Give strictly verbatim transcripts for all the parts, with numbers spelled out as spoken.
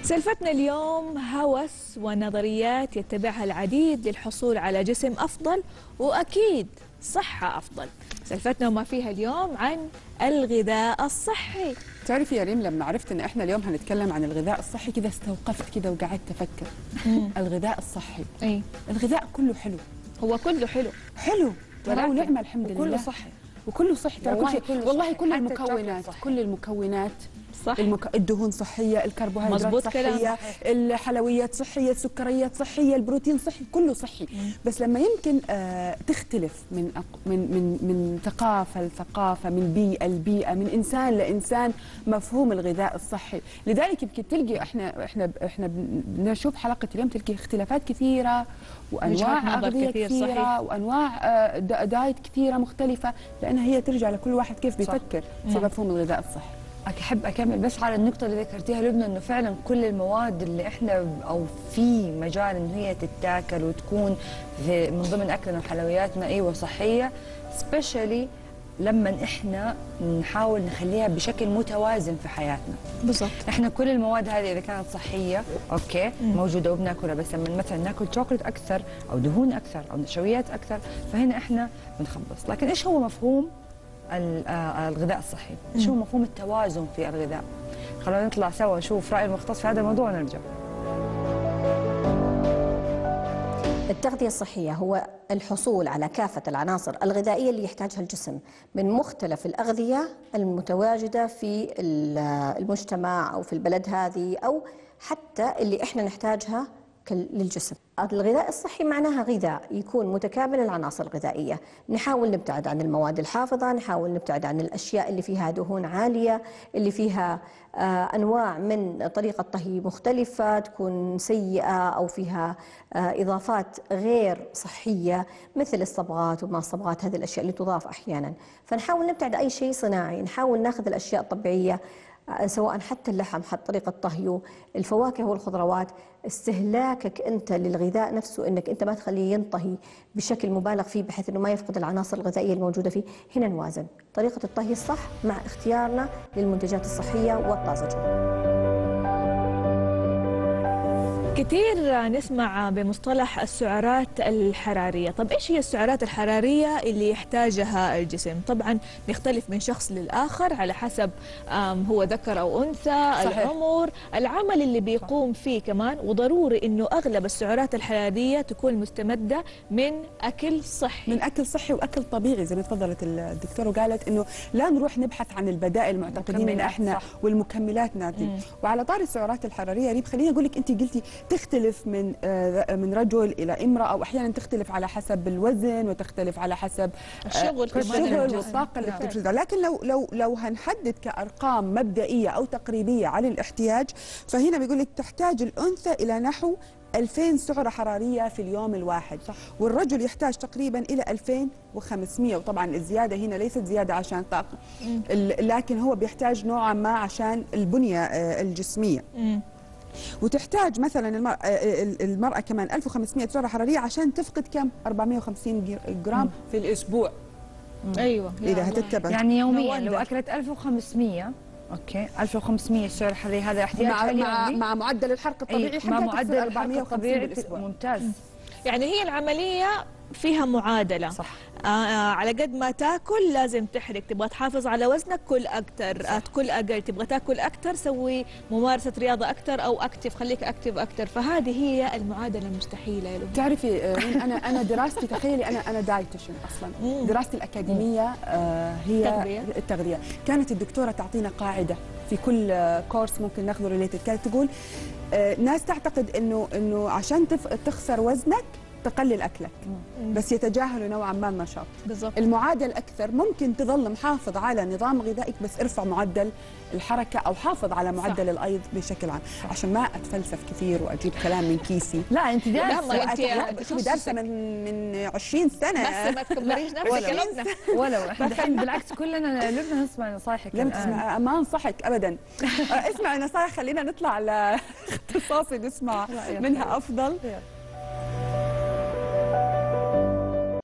سالفتنا اليوم هوس ونظريات يتبعها العديد للحصول على جسم أفضل وأكيد صحة أفضل. سالفتنا وما فيها اليوم عن الغذاء الصحي. تعرفي يا ريم، لما عرفت ان احنا اليوم هنتكلم عن الغذاء الصحي كذا استوقفت كذا وقعدت افكر. الغذاء الصحي، اي الغذاء كله حلو، هو كله حلو حلو ترى ونعمه الحمد لله، وكله صحي وكله صحي ترى كل شيء والله، كل المكونات كل المكونات صح. المك... الدهون صحيه، الكربوهيدرات مزبوط صحيه، الحلويات صحيه، السكريات صحيه، البروتين صحي، كله صحي. مم. بس لما يمكن آه تختلف من أق... من من من ثقافه لثقافه، من بيئه لبيئه، من انسان لانسان مفهوم الغذاء الصحي. لذلك يمكن تلقي احنا احنا احنا بنشوف حلقه اليوم تلقي اختلافات كثيره وانواع اغذيه كثير كثيره صحيح. وانواع آه دايت كثيره مختلفه، لانها هي ترجع لكل واحد كيف بيفكر في مفهوم الغذاء الصحي. أحب أكمل بس على النقطة اللي ذكرتيها لبنى، إنه فعلا كل المواد اللي إحنا أو في مجال إن هي تتاكل وتكون في من ضمن أكلنا وحلوياتنا أيوة صحية، سبيشالي لما إحنا نحاول نخليها بشكل متوازن في حياتنا. بالضبط. إحنا كل المواد هذه إذا كانت صحية أوكي مم. موجودة وبناكلها، بس لما مثلا ناكل شوكولات أكثر أو دهون أكثر أو نشويات أكثر فهنا إحنا بنخبص. لكن إيش هو مفهوم الغذاء الصحي؟ شو مفهوم التوازن في الغذاء؟ خلونا نطلع سوا نشوف رأي المختص في هذا الموضوع ونرجع. التغذية الصحية هو الحصول على كافة العناصر الغذائية اللي يحتاجها الجسم من مختلف الأغذية المتواجدة في المجتمع أو في البلد هذه، أو حتى اللي إحنا نحتاجها للجسم. الغذاء الصحي معناها غذاء يكون متكامل العناصر الغذائية، نحاول نبتعد عن المواد الحافظة، نحاول نبتعد عن الأشياء اللي فيها دهون عالية، اللي فيها آه أنواع من طريقة طهي مختلفة تكون سيئة أو فيها آه إضافات غير صحية مثل الصبغات وما الصبغات، هذه الأشياء اللي تضاف أحيانا. فنحاول نبتعد أي شيء صناعي، نحاول ناخذ الأشياء الطبيعية سواء حتى اللحم، حتى طريقة طهيه، الفواكه والخضروات. استهلاكك أنت للغذاء نفسه أنك أنت ما تخليه ينطهي بشكل مبالغ فيه بحيث أنه ما يفقد العناصر الغذائية الموجودة فيه. هنا نوازن طريقة الطهي الصح مع اختيارنا للمنتجات الصحية والطازجة. كثير نسمع بمصطلح السعرات الحرارية. طب إيش هي السعرات الحرارية اللي يحتاجها الجسم؟ طبعا بيختلف من شخص للآخر على حسب هو ذكر أو أنثى، صحيح. العمر، العمل اللي بيقوم فيه كمان. وضروري إنه أغلب السعرات الحرارية تكون مستمدة من أكل صحي، من أكل صحي وأكل طبيعي زي ما تفضلت الدكتورة وقالت إنه لا نروح نبحث عن البدائل، معتقدين إن إحنا صح. والمكملات ناتي. وعلى طار السعرات الحرارية ريب، خليني أقول لك، أنت قلتي تختلف من من رجل الى امراه، او احيانا تختلف على حسب الوزن وتختلف على حسب الشغل الشغل والطاقه اللي بتفرزها. لكن لو لو لو هنحدد كارقام مبدئيه او تقريبيه على الاحتياج، فهنا بيقول لك تحتاج الانثى الى نحو ألفين سعرة حرارية في اليوم الواحد، صح. والرجل يحتاج تقريبا إلى ألفين وخمسمئة. وطبعا الزيادة هنا ليست زيادة عشان طاقة، لكن هو بيحتاج نوعا ما عشان البنية الجسمية. مم. وتحتاج مثلا المرأة, المرأة كمان ألف وخمسمئة سعرة حرارية عشان تفقد كم؟ أربعمئة وخمسين جرام مم. في الأسبوع. مم. أيوة إذا هتتبع يعني يوميا لو أكلت ألف وخمسمئة اوكي ألف وخمسمئة السعر الحراري هذا احتياجها مع, مع معدل الحرق الطبيعي، مع معدل الحرق الطبيعي ممتاز. مم. يعني هي العملية فيها معادلة، صح. آه آه على قد ما تاكل لازم تحرق. تبغى تحافظ على وزنك كل اكثر، آه كل اقل. تبغى تاكل اكثر سوي ممارسه رياضه اكثر او اكتف، خليك اكتف اكثر. فهذه هي المعادله المستحيله يا لبنى. تعرفي انا انا دراستي، تخيلي انا انا دايتشن اصلا. مم. دراستي الاكاديميه آه هي تغذية. التغذيه. كانت الدكتوره تعطينا قاعده في كل كورس ممكن ناخذه ريليتد، كانت تقول آه ناس تعتقد انه انه عشان تخسر وزنك تقلل اكلك، مم. بس يتجاهلوا نوعا ما النشاط. بالضبط. المعادل الاكثر ممكن تظل محافظ على نظام غذائك بس ارفع معدل الحركه او حافظ على معدل صح. الايض بشكل عام، صح. عشان ما اتفلسف كثير واجيب كلام من كيسي. لا انت دارسه، انت شوفي دارسه من من عشرين سنه، بس ما تكبريش نفسك يا لبنى. ولو احنا الحين بالعكس كلنا لبنى نسمع نصايحك. لا تسمع، ما انصحك ابدا. اسمع نصايح، خلينا نطلع لاختصاصي نسمع منها افضل.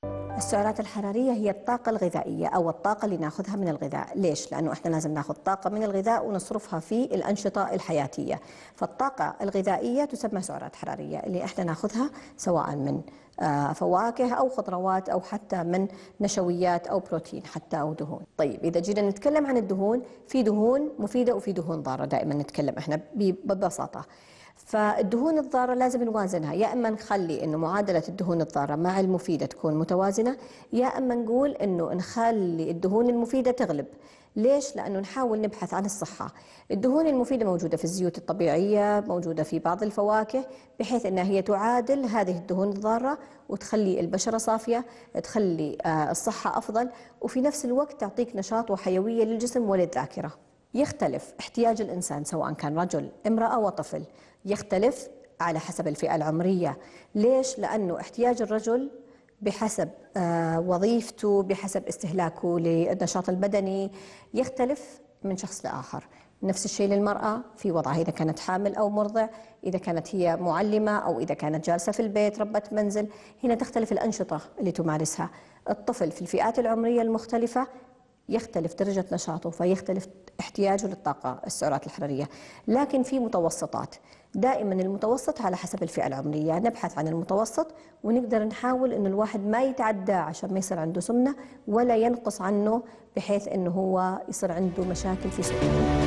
السعرات الحرارية هي الطاقة الغذائية أو الطاقة اللي ناخذها من الغذاء. ليش؟ لأنه إحنا لازم ناخذ طاقة من الغذاء ونصرفها في الأنشطة الحياتية. فالطاقة الغذائية تسمى سعرات حرارية اللي إحنا ناخذها سواء من فواكه أو خضروات أو حتى من نشويات أو بروتين حتى أو دهون. طيب إذا جينا نتكلم عن الدهون، في دهون مفيدة وفي دهون ضارة، دائما نتكلم إحنا ببساطة. فالدهون الضارة لازم نوازنها، يا إما نخلي إنه معادلة الدهون الضارة مع المفيدة تكون متوازنة، يا إما نقول إنه نخلي الدهون المفيدة تغلب. ليش؟ لأنه نحاول نبحث عن الصحة. الدهون المفيدة موجودة في الزيوت الطبيعية، موجودة في بعض الفواكه، بحيث أنها هي تعادل هذه الدهون الضارة وتخلي البشرة صافية، تخلي الصحة أفضل، وفي نفس الوقت تعطيك نشاط وحيوية للجسم وللذاكرة. يختلف احتياج الإنسان سواء كان رجل، امرأة وطفل، يختلف على حسب الفئة العمرية. ليش؟ لأنه احتياج الرجل بحسب وظيفته، بحسب استهلاكه للنشاط البدني، يختلف من شخص لآخر. نفس الشيء للمرأة في وضعها، إذا كانت حامل أو مرضع، إذا كانت هي معلمة أو إذا كانت جالسة في البيت ربة منزل، هنا تختلف الأنشطة اللي تمارسها. الطفل في الفئات العمرية المختلفة يختلف درجة نشاطه، فيختلف احتياجه للطاقة السعرات الحرارية. لكن في متوسطات، دائما المتوسط على حسب الفئة العمرية، نبحث عن المتوسط ونقدر نحاول إنه الواحد ما يتعدى عشان ما يصير عنده سمنة ولا ينقص عنه بحيث إنه هو يصير عنده مشاكل في سمنته.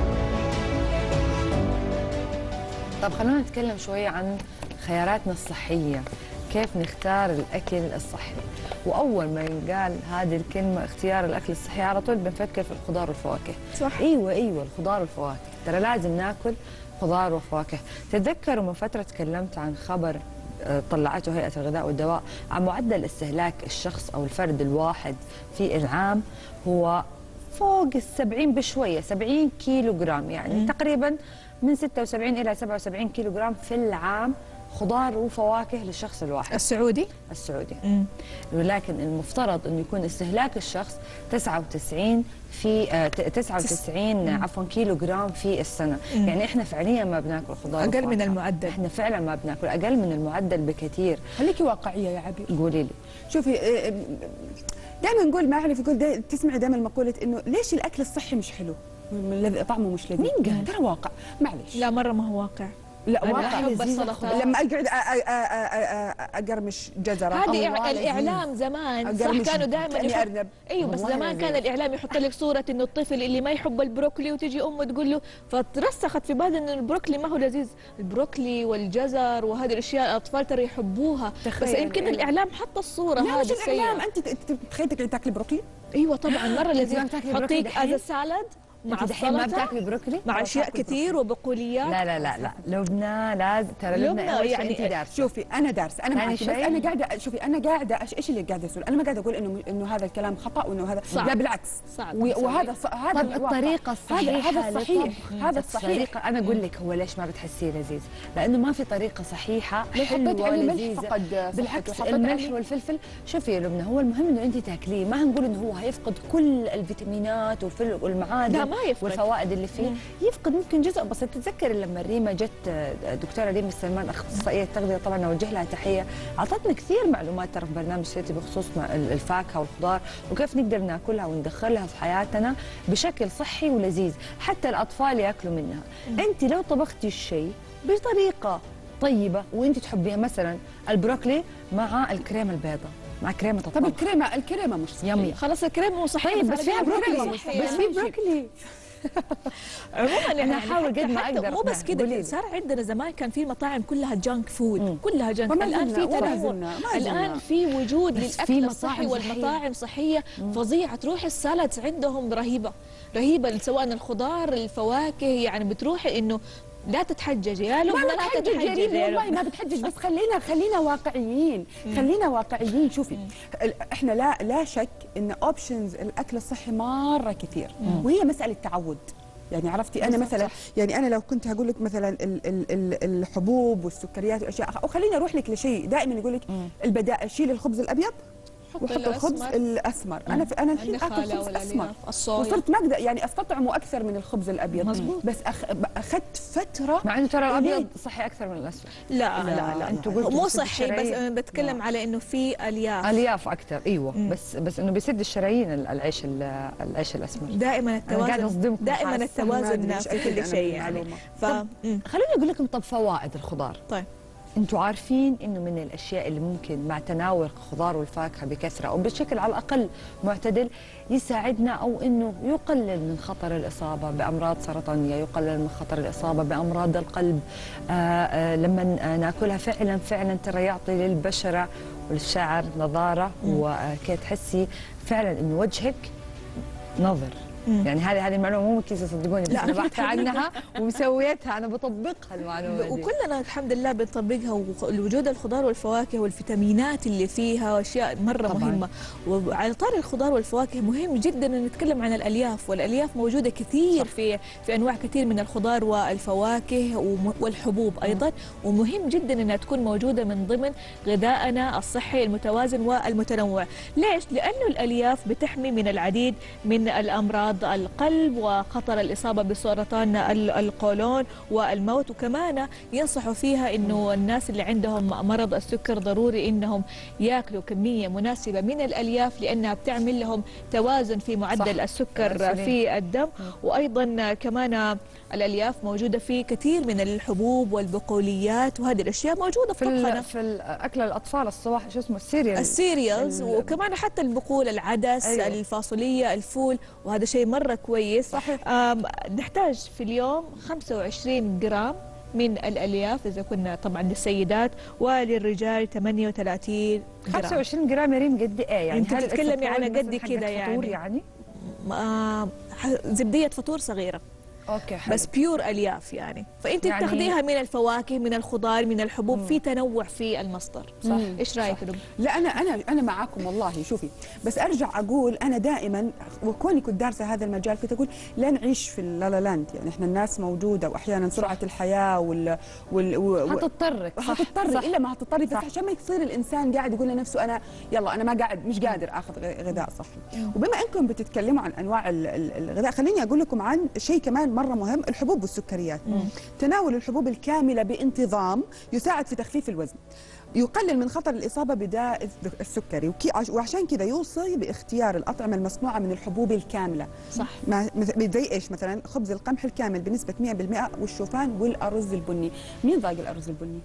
طب خلونا نتكلم شوية عن خياراتنا الصحية، كيف نختار الأكل الصحي. وأول ما ينقال هذه الكلمة اختيار الأكل الصحي على طول بنفكر في الخضار والفواكه. صح. أيوة أيوة الخضار والفواكه، ترى لازم ناكل خضار وفواكه. تتذكروا من فترة تكلمت عن خبر طلعته هيئة الغذاء والدواء عن معدل استهلاك الشخص أو الفرد الواحد في العام هو فوق السبعين بشوية، سبعين كيلو جرام، يعني م. تقريبا من ستة وسبعين إلى سبعة وسبعين كيلو جرام في العام خضار وفواكه للشخص الواحد. السعودي؟ السعودي. مم. ولكن المفترض انه يكون استهلاك الشخص تسعة وتسعين في آه تسعة وتسعين مم. عفوا كيلو جرام في السنه. مم. يعني احنا فعليا ما بناكل خضار اقل وفواكه. من المعدل. احنا فعلا ما بناكل، اقل من المعدل بكثير. خليكي واقعيه يا عبير. قولي لي. شوفي دائما نقول، ما اعرف يقول دي تسمعي دائما مقوله انه ليش الاكل الصحي مش حلو؟ طعمه مش لذيذ. مين قال؟ ترى واقع، معلش. لا مره ما هو واقع. لا أنا واقع. أحب السلطات. لما اقعد اقرمش جزره، هذه الاعلام زمان صح كانوا دائما يحط... ايوه بس زمان كان الاعلام يحط لك صوره انه الطفل اللي ما يحب البروكلي وتجي امه تقول له، فترسخت في بالنا انه البروكلي ما هو لذيذ. البروكلي والجزر وهذه الاشياء الاطفال ترى يحبوها، بس يمكن الاعلام حط الصوره هذه السيئه. الاعلام انت تخيلي تقعدي تاكلي بروكلي؟ ايوه طبعا مره لذيذ. حطيك از سالاد مع الدحين ما بتاكلي بروكلي مع اشياء كثير وبقوليات. لا لا لا لا لبنى لازم، ترى لبنى يعني انت دارسه. شوفي انا دارسه، انا معك، بس انا قاعده شوفي انا قاعده ايش اللي قاعده اسوي؟ انا ما قاعده اقول انه انه هذا الكلام خطا وانه هذا صعب. لا بالعكس صعب. وهذا ص... هذا طب الطريقه الصحيحه هذا الصحيح، هذا الصحيح. انا اقول لك هو ليش ما بتحسيه لذيذ؟ لانه ما في طريقه صحيحه حلوه ولذيذه. بالعكس الملح والفلفل. شوفي يا لبنى، هو المهم انه انت تاكليه، ما هنقول انه هو هيفقد كل الفيتامينات والمعادن والفوائد اللي فيه. مم. يفقد ممكن جزء بسيط. تتذكر لما ريما جت دكتوره ريما السلمان اخصائيه التغذيه، طبعا نوجه لها تحيه، اعطتنا كثير معلومات ترى في برنامج سيتي بخصوص الفاكهه والخضار وكيف نقدر ناكلها وندخلها في حياتنا بشكل صحي ولذيذ، حتى الاطفال ياكلوا منها. مم. انت لو طبختي الشيء بطريقه طيبه وانت تحبيها، مثلا البروكلي مع الكريمه البيضاء، مع كريمه الطبخ. طب الكريمه الكريمه مش صحيه. يمي. خلاص الكريمه مو صحيه. طيب بس فيها بروكلي، بس في بروكلي. عموما انا احاول قد ما اقدر. مو بس كذا، صار عندنا زمان كان في مطاعم كلها جانك فود، مم. كلها جانك. الان في تنوع، الان في وجود للاكل الصحي والمطاعم صحيه فظيعه. تروح السالادز عندهم رهيبه رهيبه، سواء الخضار الفواكه، يعني بتروحي انه لا تتحججي يا لبنى، لا تتحججي. والله ما بتحجج، بس خلينا خلينا واقعيين، خلينا واقعيين. شوفي احنا لا لا شك ان اوبشنز الاكل الصحي مره كثير، مم. وهي مساله تعود. يعني عرفتي انا مثلا، يعني انا لو كنت هقول لك مثلا ال ال ال الحبوب والسكريات والاشياء، وخليني اروح لك لشيء دائما يقول لك البدائل، شيل الخبز الابيض وحط الخبز الاسمر. انا في انا الحين اكل خبز اسمر وصرت ما اقدر يعني استطعمه اكثر من الخبز الابيض. مزبوط. بس أخ... اخذت فتره، مع انه ترى الابيض صحي اكثر من الاسود. لا لا لا, لا. انتوا قلتوا مو صحي، بس انا بتكلم لا. على انه في الياف الياف اكثر. ايوه مم. بس بس انه بيسد الشرايين العيش العيش الاسمر. دائما التوازن، دائما التوازن في كل شيء يعني. ف... خليني اقول لكم طب فوائد الخضار. طيب انتوا عارفين انه من الاشياء اللي ممكن مع تناول الخضار والفاكهه بكثره او بشكل على الاقل معتدل يساعدنا او انه يقلل من خطر الاصابه بامراض سرطانيه، يقلل من خطر الاصابه بامراض القلب. آآ آآ لما ناكلها فعلا فعلا ترى يعطي للبشره والشعر نضاره، وكي تحسي فعلا انه وجهك نظر. مم. يعني هذه هذه المعلومه مو كيسه صدقوني، بس انا بحثت عنها ومسويتها، انا بطبقها المعلومه دي. وكلنا الحمد لله بنطبقها، ووجود الخضار والفواكه والفيتامينات اللي فيها واشياء مره طبعاً. مهمه. وعلى طار الخضار والفواكه مهم جدا ان نتكلم عن الالياف، والالياف موجوده كثير صح. في في انواع كثير من الخضار والفواكه والحبوب ايضا، ومهم جدا انها تكون موجوده من ضمن غذائنا الصحي المتوازن والمتنوع. ليش؟ لانه الالياف بتحمي من العديد من الامراض القلب وخطر الإصابة بسرطان القولون والموت. وكمان ينصحوا فيها إنه الناس اللي عندهم مرض السكر ضروري إنهم يأكلوا كمية مناسبة من الألياف، لأنها بتعمل لهم توازن في معدل صح. السكر في الدم. وأيضا كمان الألياف موجودة في كثير من الحبوب والبقوليات، وهذه الأشياء موجودة في طبخنا، في أكل الأطفال الصباح، شو اسمه السيريال السيريالز، وكمان حتى البقول، العدس، أيوة. الفاصولية، الفول، وهذا شيء مرة كويس. صحيح. نحتاج في اليوم خمسة وعشرين جرام من الألياف إذا كنا طبعا للسيدات، وللرجال ثمانية وثلاثين جرام. خمسة وعشرين جرام يا ريم قد إيه يعني؟ أنت تتكلمي عن قد كذا يعني, يعني؟ آه زبدية فطور صغيرة. اوكي حلو. بس بيور الياف يعني، فانت يعني بتاخذيها من الفواكه، من الخضار، من الحبوب. مم. في تنوع في المصدر. صح. ايش رايك يا رب؟ لا انا انا انا معاكم والله. شوفي بس ارجع اقول انا دائما، وكوني كنت دارسه هذا المجال، كنت اقول لا نعيش في اللالا لاند، يعني احنا الناس موجوده، واحيانا سرعه الحياه وال وال و... هتضطرك هتضطري الا ما هتضطري، بس عشان ما يصير الانسان قاعد يقول لنفسه انا يلا انا ما قاعد مش قادر اخذ غذاء صحي. وبما انكم بتتكلموا عن انواع الغذاء، خليني اقول لكم عن شيء كمان مره مهم، الحبوب والسكريات. مم. تناول الحبوب الكاملة بانتظام يساعد في تخفيف الوزن، يقلل من خطر الإصابة بداء السكري، وعشان كذا يوصي باختيار الأطعمة المصنوعة من الحبوب الكاملة. صح. زي إيش مثلا؟ خبز القمح الكامل بنسبة مئة بالمئة، والشوفان والأرز البني. مين ضاق الأرز البني؟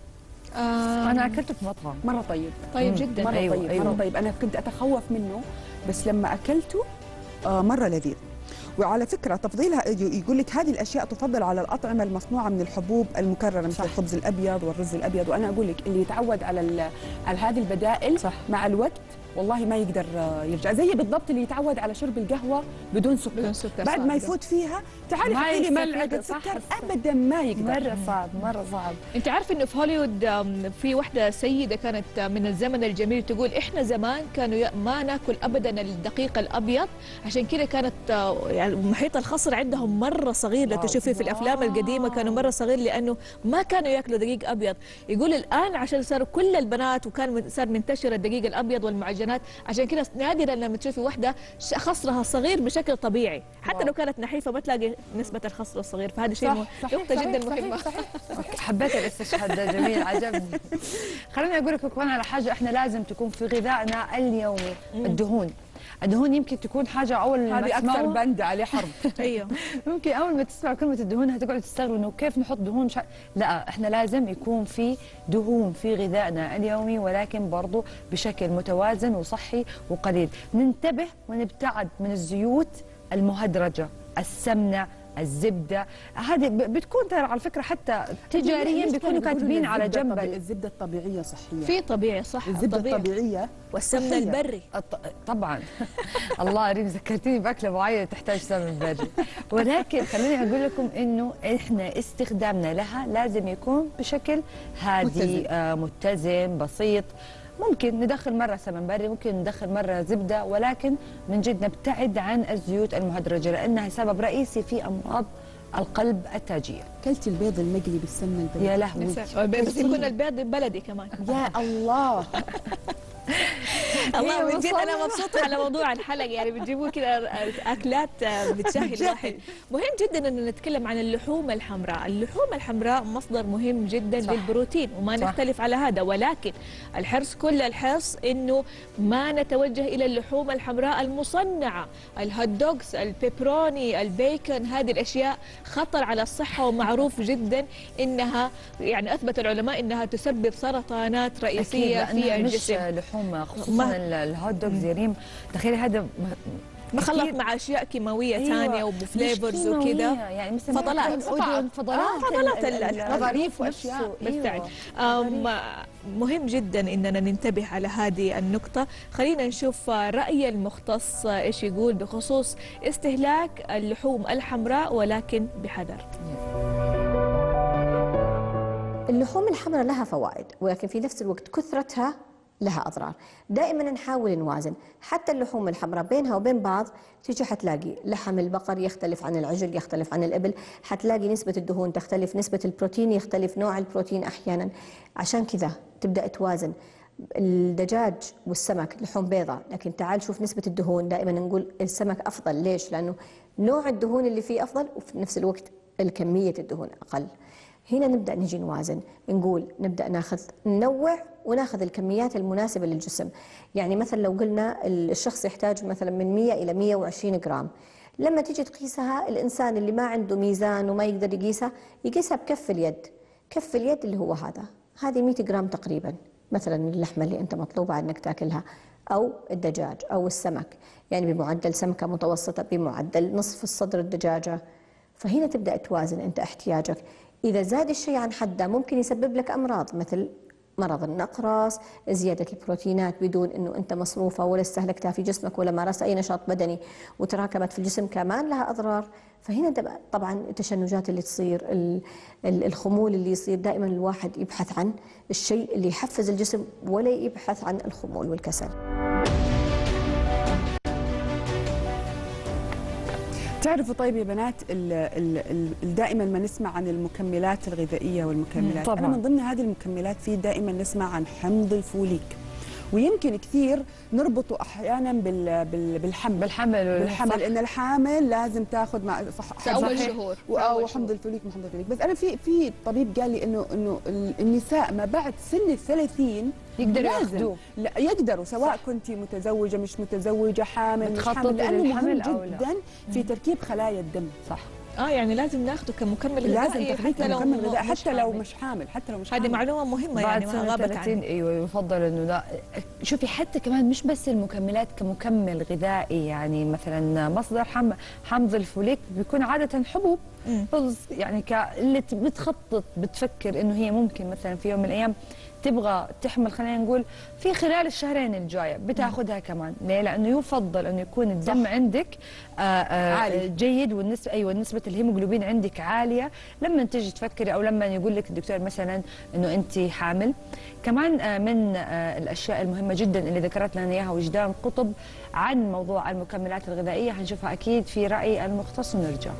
آه أنا أكلته في مطعم مرة طيب. طيب جدا. مرة أيوة طيب. أيوة. مرة طيب. أنا كنت أتخوف منه، بس لما أكلته آه مرة لذيذ. وعلى فكرة تفضيلها يقول لك هذه الأشياء تفضل على الأطعمة المصنوعة من الحبوب المكررة، مثل الخبز الأبيض والرز الأبيض. وأنا أقول لك اللي يتعود على على هذه البدائل صح. مع الوقت والله ما يقدر يرجع. زي بالضبط اللي يتعود على شرب القهوة بدون سكر, بدون سكر بعد ما يفوت فيها تعالي حطي لي ملعقة سكر، أبدا ما يقدر. مرة صعب، مرة صعب. أنت عارف إنه في هوليوود في واحدة سيدة كانت من الزمن الجميل تقول إحنا زمان كانوا ما ناكل أبدا الدقيق الأبيض، عشان كذا كانت يعني محيط الخصر عندهم مرة صغير. لو تشوفي في الأفلام القديمة كانوا مرة صغير، لأنه ما كانوا ياكلوا دقيق أبيض. يقول الآن عشان صاروا كل البنات، وكان صار منتشر الدقيق الأبيض والمعجنات، عشان كذا نادرا لما تشوفي واحدة خصرها صغير بشكل طبيعي، حتى واو. لو كانت نحيفة ما تلاقي نسبة الخصر الصغير، فهذا شيء نقطة جدا مهمة. حبيت الاستشهاد ده، جميل، عجبني. خليني أقول لكم كمان على حاجة احنا لازم تكون في غذائنا اليومي، الدهون. الدهون يمكن تكون حاجه اول ما هذه اكثر بند عليه حرب. ايوه ممكن اول ما تسمع كلمه الدهون هتقعد تستغرب انه كيف نحط دهون مش... لا احنا لازم يكون في دهون في غذائنا اليومي، ولكن برضه بشكل متوازن وصحي وقليل. ننتبه ونبتعد من الزيوت المهدرجه، السمنه، الزبده. هذه بتكون ترى على فكره حتى تجاريا بيكونوا كاتبين على جنب الزبده الطبيعيه صحيه. في طبيعي صح، الزبده الطبيعيه والسمن البري طبعا. الله ريم ذكرتيني باكله معينه تحتاج سمن بري، ولكن خليني اقول لكم انه احنا استخدامنا لها لازم يكون بشكل هادي متزن, آه متزن بسيط. ممكن ندخل مرة سمن بري، ممكن ندخل مرة زبدة، ولكن من جد نبتعد عن الزيوت المهدرجة لأنها سبب رئيسي في أمراض القلب التاجية. كلتي البيض المقلي بالسمنة البلدي؟ يا لهوي، بس يكون البيض بلدي كمان. يا الله. الله من جد انا مبسوطه على موضوع الحلقه، يعني بتجيبوا كذا اكلات بتشهي الواحد. مهم جدا ان نتكلم عن اللحوم الحمراء، اللحوم الحمراء مصدر مهم جدا صح. للبروتين وما صح. نختلف على هذا، ولكن الحرص كل الحرص انه ما نتوجه الى اللحوم الحمراء المصنعه، الهوت دوغز، البيبروني، البيكن، هذه الاشياء خطر على الصحه ومعروف جدا انها يعني اثبت العلماء انها تسبب سرطانات رئيسيه في الجسم. مش لحوم خصوصا الهوت دوغز يا ريم، تخيلي هذا مخلط مع اشياء كيماويه أيوة. ثانيه وبفليفرز وكذا، يعني مثل فضلات فضلات فضلات الغضاريف واشياء بالفعل. أيوة. مهم جدا اننا ننتبه على هذه النقطه. خلينا نشوف راي المختص ايش يقول بخصوص استهلاك اللحوم الحمراء ولكن بحذر. اللحوم الحمراء لها فوائد، ولكن في نفس الوقت كثرتها لها أضرار. دائما نحاول نوازن، حتى اللحوم الحمراء بينها وبين بعض تيجي حتلاقي لحم البقر يختلف عن العجل، يختلف عن الإبل، حتلاقي نسبة الدهون تختلف، نسبة البروتين يختلف، نوع البروتين أحيانا. عشان كذا تبدأ توازن. الدجاج والسمك لحوم بيضاء، لكن تعال شوف نسبة الدهون، دائما نقول السمك أفضل. ليش؟ لأنه نوع الدهون اللي فيه أفضل وفي نفس الوقت الكمية الدهون أقل. هنا نبدأ نجي نوازن، نقول نبدأ ناخذ ننوع وناخذ الكميات المناسبة للجسم. يعني مثلا لو قلنا الشخص يحتاج مثلا من مئة إلى مئة وعشرين جرام، لما تيجي تقيسها الإنسان اللي ما عنده ميزان وما يقدر يقيسها يقيسها بكف اليد. كف اليد اللي هو هذا، هذه مئة جرام تقريبا مثلا اللحمة اللي أنت مطلوبة أنك تاكلها، أو الدجاج أو السمك، يعني بمعدل سمكة متوسطة، بمعدل نصف الصدر الدجاجة. فهنا تبدأ توازن أنت احتياجك. إذا زاد الشيء عن حده ممكن يسبب لك أمراض مثل مرض النقرس، زيادة البروتينات بدون أنه أنت مصروفة ولا استهلكتها في جسمك ولا مارست أي نشاط بدني وتراكمت في الجسم، كمان لها أضرار. فهنا طبعا التشنجات اللي تصير، الخمول اللي يصير، دائما الواحد يبحث عن الشيء اللي يحفز الجسم ولا يبحث عن الخمول والكسل. تعرفوا طيب يا بنات، ال ال ال دائما ما نسمع عن المكملات الغذائيه والمكملات طبعا. أنا من ضمن هذه المكملات في دائما نسمع عن حمض الفوليك، ويمكن كثير نربطه احيانا بال بال بالحمل بالحمل بالحمل ان الحامل لازم تاخذ مع في اول شهور او حمض الفوليك وحمض الفوليك. بس انا في في طبيب قال لي انه انه النساء ما بعد سن الثلاثين يقدروا ياخذوه، لا يقدروا، سواء كنت متزوجه مش متزوجه، حامل مش حامل، لانه مهم جدا في تركيب خلايا الدم. صح. اه يعني لازم ناخده كمكمل غذائي حتى لو مكمل غذائي، حتى لو مش حامل، حتى لو مش حامل. هذه معلومه مهمه يعني ما غابت عنها. ايوه يفضل انه لا. شوفي حتى كمان مش بس المكملات كمكمل غذائي، يعني مثلا مصدر حم... حمض الفوليك بيكون عاده حبوب، يعني اللي بتخطط بتفكر انه هي ممكن مثلا في يوم من الايام تبغى تحمل، خلينا نقول في خلال الشهرين الجايه بتاخذها كمان. ليه؟ لانه يفضل انه يكون الدم صح. عندك آآ آآ عالي جيد، والنسبه ايوه نسبه الهيموجلوبين عندك عاليه لما تيجي تفكري، او لما يقول لك الدكتور مثلا انه انت حامل. كمان من الاشياء المهمه جدا اللي ذكرت لنا اياها وجدان قطب عن موضوع المكملات الغذائيه، حنشوفها اكيد في راي المختص ونرجع.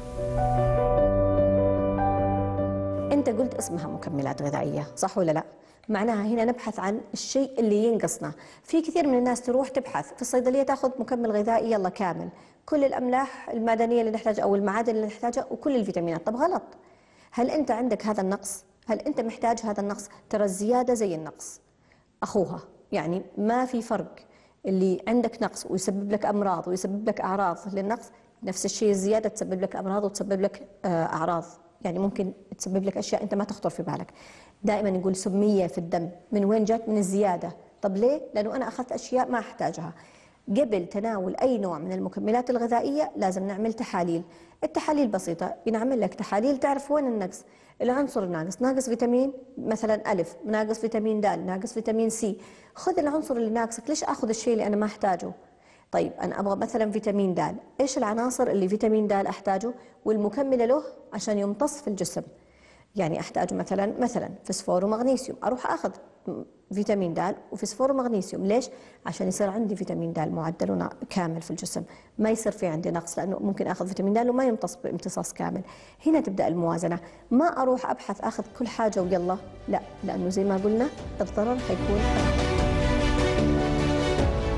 انت قلت اسمها مكملات غذائيه، صح ولا لا؟ معناها هنا نبحث عن الشيء اللي ينقصنا. في كثير من الناس تروح تبحث في الصيدليه تاخذ مكمل غذائي يلا كامل، كل الاملاح المعدنيه اللي نحتاجها او المعادن اللي نحتاجها وكل الفيتامينات. طب غلط. هل انت عندك هذا النقص؟ هل انت محتاج هذا النقص؟ ترى الزياده زي النقص اخوها، يعني ما في فرق. اللي عندك نقص ويسبب لك امراض ويسبب لك اعراض للنقص، نفس الشيء الزياده تسبب لك امراض وتسبب لك اعراض، يعني ممكن تسبب لك اشياء انت ما تخطر في بالك. دائما نقول سميه في الدم، من وين جات؟ من الزياده. طب ليه؟ لانه انا اخذت اشياء ما احتاجها. قبل تناول اي نوع من المكملات الغذائيه لازم نعمل تحاليل. التحاليل بسيطه، بنعمل لك تحاليل تعرف وين النقص. العنصر الناقص، ناقص فيتامين مثلا الف، ناقص فيتامين د، ناقص فيتامين سي. خذ العنصر اللي ناقصك. ليش اخذ الشيء اللي انا ما احتاجه؟ طيب انا ابغى مثلا فيتامين د، ايش العناصر اللي فيتامين د احتاجه والمكمله له عشان يمتص في الجسم؟ يعني احتاج مثلا مثلا فسفور ومغنيسيوم، اروح اخذ فيتامين د وفسفور ومغنيسيوم. ليش؟ عشان يصير عندي فيتامين د معدل كامل في الجسم، ما يصير في عندي نقص، لانه ممكن اخذ فيتامين د وما يمتص بامتصاص كامل. هنا تبدا الموازنه، ما اروح ابحث اخذ كل حاجه ويلا، لا، لانه زي ما قلنا الضرر حيكون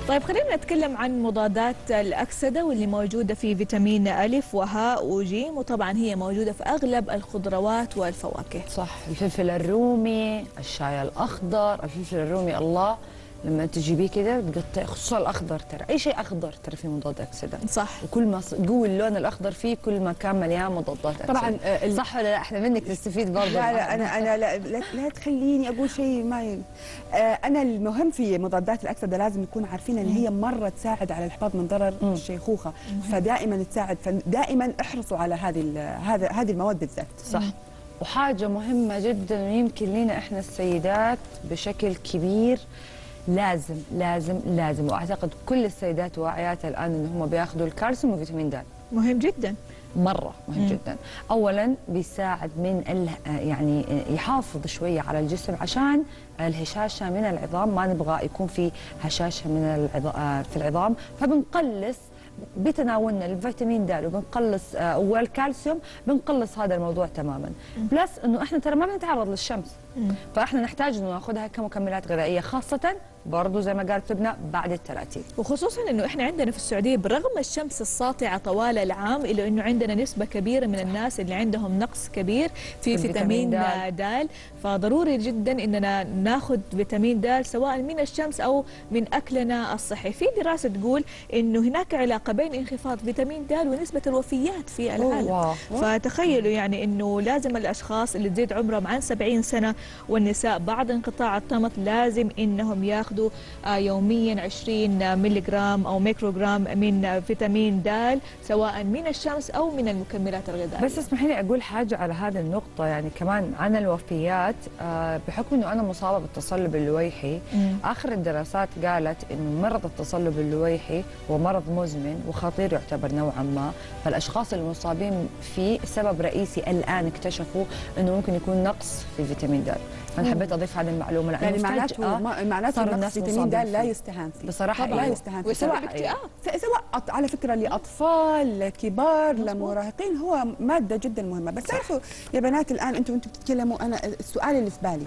طيب خلينا نتكلم عن مضادات الأكسدة واللي موجودة في فيتامين ألف وهاء وجيم، وطبعا هي موجودة في أغلب الخضروات والفواكه. صح، الفلفل الرومي، الشاي الأخضر، الفلفل الرومي الله لما تجيبيه كده تقطع، خصوصا الاخضر، ترى اي شيء اخضر ترى فيه مضاد اكسده. صح. وكل ما قوي اللون الاخضر فيه كل ما كان مليان مضادات اكسده. طبعا آه صح ولا لا؟ احنا منك نستفيد برضه. لا لا انا انا لا, لا, لا تخليني اقول شيء ما ي... آه انا المهم في مضادات الاكسده لازم نكون عارفين ان هي مره تساعد على الحفاظ من ضرر م. الشيخوخه، فدائما تساعد، فدائما احرصوا على هذه هذا هذه المواد بالذات. صح. م. وحاجه مهمه جدا ويمكن لنا احنا السيدات بشكل كبير لازم لازم لازم واعتقد كل السيدات واعيات الان ان هم بياخذوا الكالسيوم وفيتامين د. مهم جدا، مره مهم مم. جدا. اولا بيساعد من يعني يحافظ شويه على الجسم عشان الهشاشه من العظام، ما نبغى يكون في هشاشه من العظام في العظام، فبنقلص بتناولنا الفيتامين د وبنقلص والكالسيوم بنقلص هذا الموضوع تماما. بلس انه احنا ترى ما بنتعرض للشمس، فاحنا نحتاج انه ناخذها كمكملات غذائيه، خاصه برضو زي ما قالت لبنى بعد الثلاثين. وخصوصا انه احنا عندنا في السعوديه برغم الشمس الساطعه طوال العام الا انه عندنا نسبه كبيره من الناس اللي عندهم نقص كبير في فيتامين د، فضروري جدا اننا ناخذ فيتامين د سواء من الشمس او من اكلنا الصحي. في دراسه تقول انه هناك علاقه بين انخفاض فيتامين د ونسبه الوفيات في العالم. فتخيلوا يعني انه لازم الاشخاص اللي تزيد عمرهم عن سبعين سنه والنساء بعد انقطاع الطمث لازم انهم ياخذوا يوميا عشرين ملي جرام او ميكروغرام من فيتامين د سواء من الشمس او من المكملات الغذائيه. بس اسمحي لي اقول حاجه على هذه النقطه، يعني كمان عن الوفيات، بحكم انه انا مصابه بالتصلب اللويحي، مم. اخر الدراسات قالت انه مرض التصلب اللويحي هو مرض مزمن وخطير يعتبر نوعا ما، فالاشخاص المصابين فيه سبب رئيسي الان اكتشفوا انه ممكن يكون نقص في فيتامين د. انا حبيت اضيف هذه المعلومه لانه يعني معناته معناته نقص فيتامين د لا يستهان فيه بصراحه، لا يستهان فيه، سواء اكتئاب سواء على فكره لاطفال كبار لمراهقين، هو ماده جدا مهمه. بس تعرفوا يا بنات الان انتم وانتم بتتكلموا، انا السؤال اللي في بالي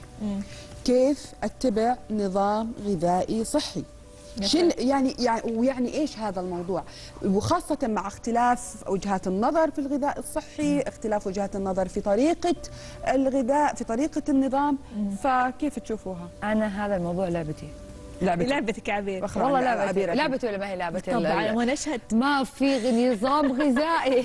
كيف اتبع نظام غذائي صحي؟ شن يعني يعني ويعني ايش هذا الموضوع، وخاصه مع اختلاف وجهات النظر في الغذاء الصحي، اختلاف وجهات النظر في طريقه الغذاء، في طريقه النظام، فكيف تشوفوها؟ انا هذا الموضوع لعبتي. لعبتك لعبتك عبير والله لعبتي لعبتي ولا ما هي لعبتي؟ طبعا ونشهد ما في نظام غذائي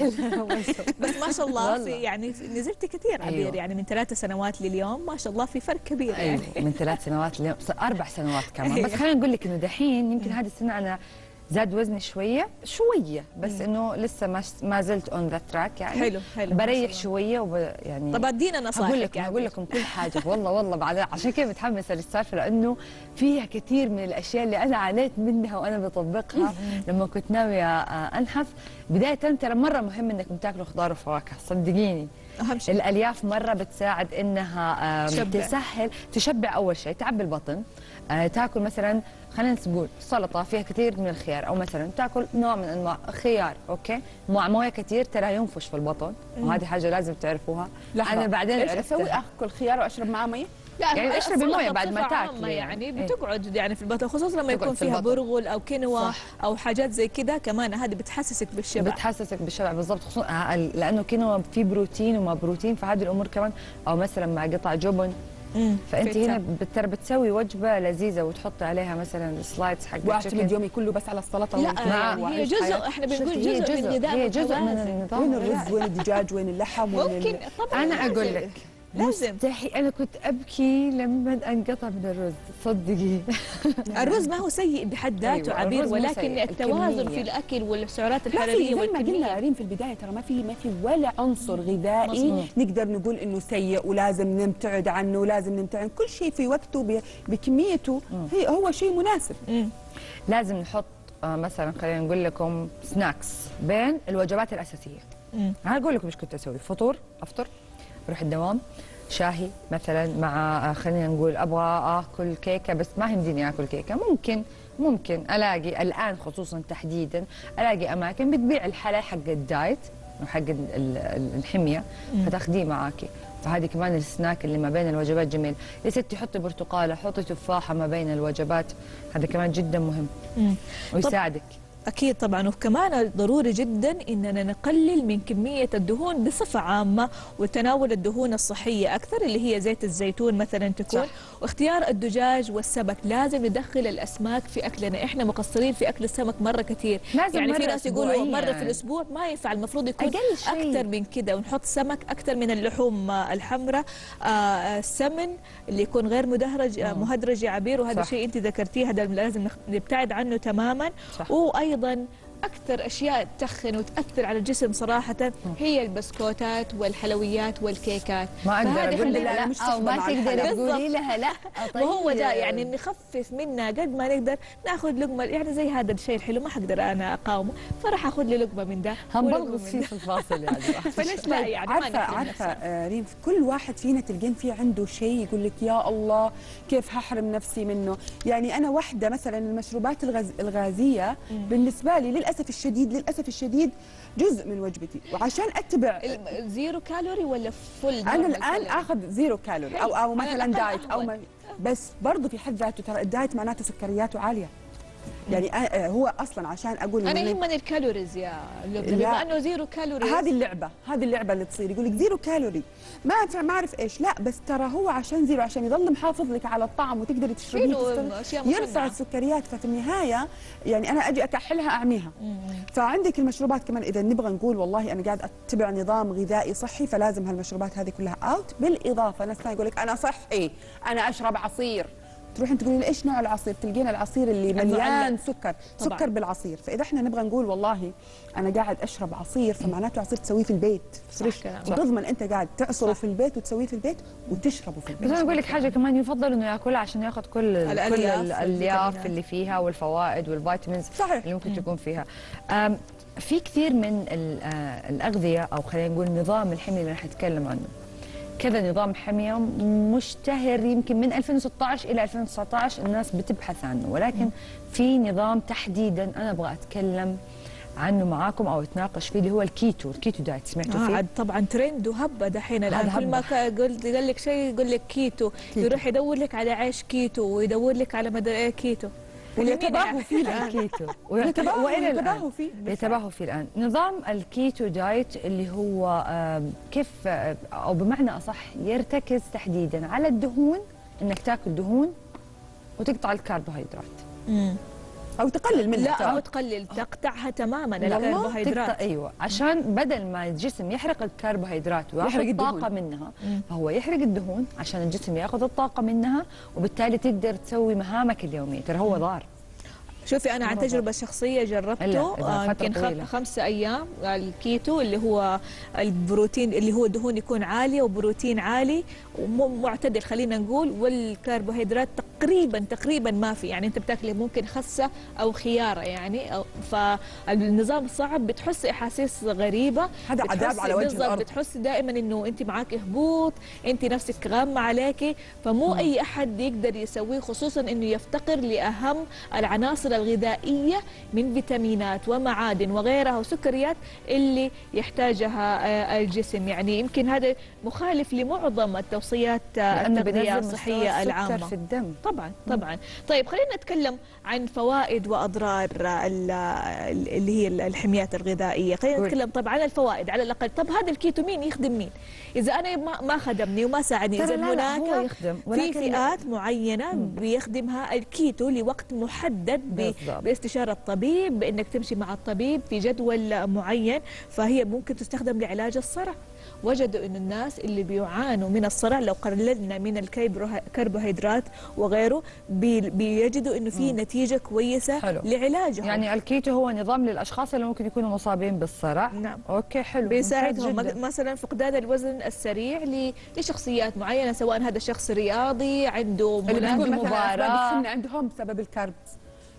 بس ما شاء الله في يعني نزلت كثير عبير. أيوة. يعني من ثلاث سنوات لليوم ما شاء الله في فرق كبير. أيوة. يعني من ثلاث سنوات لليوم اربع سنوات كمان. أيوة. بس خلينا نقول لك انه دحين يمكن هذه السنه انا زاد وزني شويه شويه، بس انه لسه ما ما زلت اون ذا تراك يعني. حلو حلو بريح شويه وب يعني. طب ادينا نصائح. اقول لكم اقول لكم كل حاجه والله والله بعد عشان كذا متحمسه للسالفه، لانه فيها كثير من الاشياء اللي انا عانيت منها وانا بطبقها لما كنت ناويه انحف. بدايه ترى مره مهم انك بتاكلوا خضار وفواكه، صدقيني اهم شيء. الالياف مره بتساعد انها تشبع. تسهل تشبع، اول شيء تعبي البطن. آه تاكل مثلا خلينا نقول سلطه فيها كثير من الخيار، او مثلا تاكل نوع من انواع خيار اوكي مع مويه كثير ترى ينفش في البطن، وهذه حاجه لازم تعرفوها. انا بعدين ايش اسوي؟ اكل خيار واشرب معاه ميه؟ لا يعني اشربي مويه بعد ما تاكلي يعني, يعني بتقعد يعني في البطن، خصوصا لما يكون فيها برغل او كينوا او حاجات زي كذا، كمان هذه بتحسسك بالشبع. بتحسسك بالشبع بالضبط، خصوصا لانه كينوا فيه بروتين وما بروتين، فهذه الامور كمان. او مثلا مع قطع جبن، فانت هنا ترى بتسوي وجبه لذيذه وتحطي عليها مثلا سلايدز حق واعتمد يومي كله بس على السلطه. لا يعني هي جزء، احنا بنقول جزء, جزء من الغذاء، هي جزء من النظام. وين الرز وين الدجاج وين اللحم وين ممكن ال... طبعا. انا اقول لك لازم مستحي، انا كنت ابكي لما انقطع من الرز، صدقي. الرز ما هو سيء بحد ذاته. أيوة. عبير، ولكن التوازن في الاكل والسعرات الحراريه والكميه. زي ما قلنا ريم في البدايه ترى ما في ما في ولا عنصر غذائي مصمم. نقدر نقول انه سيء ولازم نبتعد عنه ولازم نمتعن، كل شيء في وقته بكميته. مم. هي هو شيء مناسب. مم. لازم نحط آه مثلا خلينا نقول لكم سناكس بين الوجبات الاساسيه. انا اقول لكم ايش كنت اسوي. فطور افطر، اروح الدوام، شاهي مثلا مع خلينا نقول ابغى اكل كيكه بس ما يمديني اكل كيكه، ممكن ممكن الاقي الان خصوصا تحديدا الاقي اماكن بتبيع الحلا حق الدايت حق الحميه فتاخذيه معاكي. فهذه كمان السناك اللي ما بين الوجبات جميل. يا ستي حطي برتقاله، حطي تفاحه ما بين الوجبات، هذا كمان جدا مهم مم. ويساعدك. أكيد طبعا. وكمان ضروري جدا إننا نقلل من كمية الدهون بصفة عامة، وتناول الدهون الصحية أكثر اللي هي زيت الزيتون مثلا تكون صح. واختيار الدجاج والسمك، لازم ندخل الأسماك في أكلنا. إحنا مقصرين في أكل السمك مرة كثير، يعني في ناس يقولوا مرة في الأسبوع، ما ينفع، المفروض يكون أكثر من كده، ونحط سمك أكثر من اللحوم الحمراء. آه السمن اللي يكون غير مدهرج آه مهدرج يا عبير، وهذا شيء أنت ذكرتيه، هذا لازم نبتعد عنه تماما. صح. وأيضا أيضا أكثر أشياء تخن وتأثر على الجسم صراحة هي البسكوتات والحلويات والكيكات. ما أقدر أقول لها لا، أو ما تقدر تقولي لها لا. طيب وهو ده يعني نخفف منها قد ما نقدر، ناخذ لقمة يعني زي هذا الشيء الحلو ما حقدر أنا أقاومه، فراح أخذ لي لقمة من ده هنبلغص فيه في الفاصل يعني. فليش لا يعني. عارفة عارفة ريم، كل واحد فينا تلقين فيه عنده شيء يقول لك يا الله كيف هحرم نفسي منه. يعني أنا واحدة مثلا المشروبات الغاز الغازية بالنسبة لي للأسف الشديد للأسف الشديد جزء من وجبتي، وعشان أتبع زيرو كالوري ولا فل. أنا الآن آخذ زيرو كالوري أو أو مثلا دايت أو ما، بس برضه في حد ذاته ترى الدايت معناته سكرياته عالية. يعني هو اصلا عشان اقول انا يهمني الكالوريز يا لبنى، بما انه زيرو كالوريز. هذه اللعبه هذه اللعبه اللي تصير، يقول لك زيرو كالوري ما ما اعرف ايش، لا بس ترى هو عشان زيرو عشان يظل محافظ لك على الطعم وتقدري تشربيه يرفع السكريات. ففي النهايه يعني انا اجي اكحلها اعميها. فعندك المشروبات كمان، اذا نبغى نقول والله انا قاعد اتبع نظام غذائي صحي فلازم هالمشروبات هذه كلها اوت. بالاضافه ناس ثانيه يقول لك انا صحي انا اشرب عصير، تروح انت تقولي ايش نوع العصير؟ تلقين العصير اللي مليان سكر طبعا. سكر بالعصير. فاذا احنا نبغى نقول والله انا قاعد اشرب عصير فمعناته عصير تسويه في البيت فريش، وتضمن انت قاعد تعصره في البيت وتسويه في البيت وتشربه في البيت. بس انا اقول لك حاجه كمان، يفضل انه ياكلها عشان ياخذ كل الالياف, كل الالياف اللي فيها والفوائد والفيتامينز صحيح. اللي ممكن تكون فيها. في كثير من الاغذيه او خلينا نقول نظام الحميه اللي رح نتكلم عنه، كذا نظام حمية مشتهر يمكن من ألفين وستة عشر إلى ألفين وتسعة عشر الناس بتبحث عنه، ولكن في نظام تحديدا أنا أبغى أتكلم عنه معاكم أو أتناقش فيه اللي هو الكيتو. الكيتو دايت سمعتوا فيه؟ آه طبعا ترند وهبة دحين الآن، كل ما قلت قال لك شيء يقول لك كيتو. كيتو يروح يدور لك على عيش كيتو ويدور لك على مدري إيه كيتو، ويتباهوا فيه الآن. كيتو وإلى الآن فيه يتباهوا فيه الآن. نظام الكيتو دايت اللي هو كيف أو بمعنى أصح يرتكز تحديدا على الدهون، إنك تاكل دهون وتقطع الكربوهيدرات. امم أو تقلل منها. لا أو تقلل تقطعها تماما الكربوهيدرات، أيوة عشان بدل ما الجسم يحرق الكربوهيدرات وياخذ الطاقة منها مم. فهو يحرق الدهون عشان الجسم ياخذ الطاقة منها، وبالتالي تقدر تسوي مهامك اليومية. ترى هو ضار. شوفي أنا عن تجربة شخصية جربته يمكن خمسة أيام الكيتو اللي هو البروتين اللي هو دهون يكون عالية وبروتين عالي ومعتدل خلينا نقول، والكربوهيدرات تقريبا تقريبا ما في، يعني أنت بتاكلي ممكن خسة أو خيارة يعني أو. فالنظام صعب، بتحس أحاسيس غريبة، هذا عذاب على وجه الأرض. بتحس دائما إنه أنت معاك هبوط، أنت نفسك غامة عليكي، فمو م. أي أحد يقدر يسويه، خصوصا إنه يفتقر لأهم العناصر الغذائية من فيتامينات ومعادن وغيرها وسكريات اللي يحتاجها الجسم. يعني يمكن هذا مخالف لمعظم التوصيات التغذية الصحية العامة في الدم. طبعا طبعا. طيب خلينا نتكلم عن فوائد واضرار اللي هي الحميات الغذائية. خلينا نتكلم طبعا عن الفوائد على الاقل. طب هذا الكيتو مين يخدم مين؟ اذا انا ما خدمني وما ساعدني، اذا هناك في فئات معينة بيخدمها الكيتو لوقت محدد باستشارة الطبيب، بانك تمشي مع الطبيب في جدول معين، فهي ممكن تستخدم لعلاج الصرع. وجدوا أن الناس اللي بيعانوا من الصرع لو قللنا من الكربوهيدرات وغيره بيجدوا أنه في نتيجة كويسة حلو. لعلاجهم. يعني الكيتو هو نظام للأشخاص اللي ممكن يكونوا مصابين بالصرع. نعم. أوكي حلو. بيساعدهم مثلا فقدان الوزن السريع لشخصيات معينة، سواء هذا شخص رياضي عنده مباراة عندهم بسبب الكربس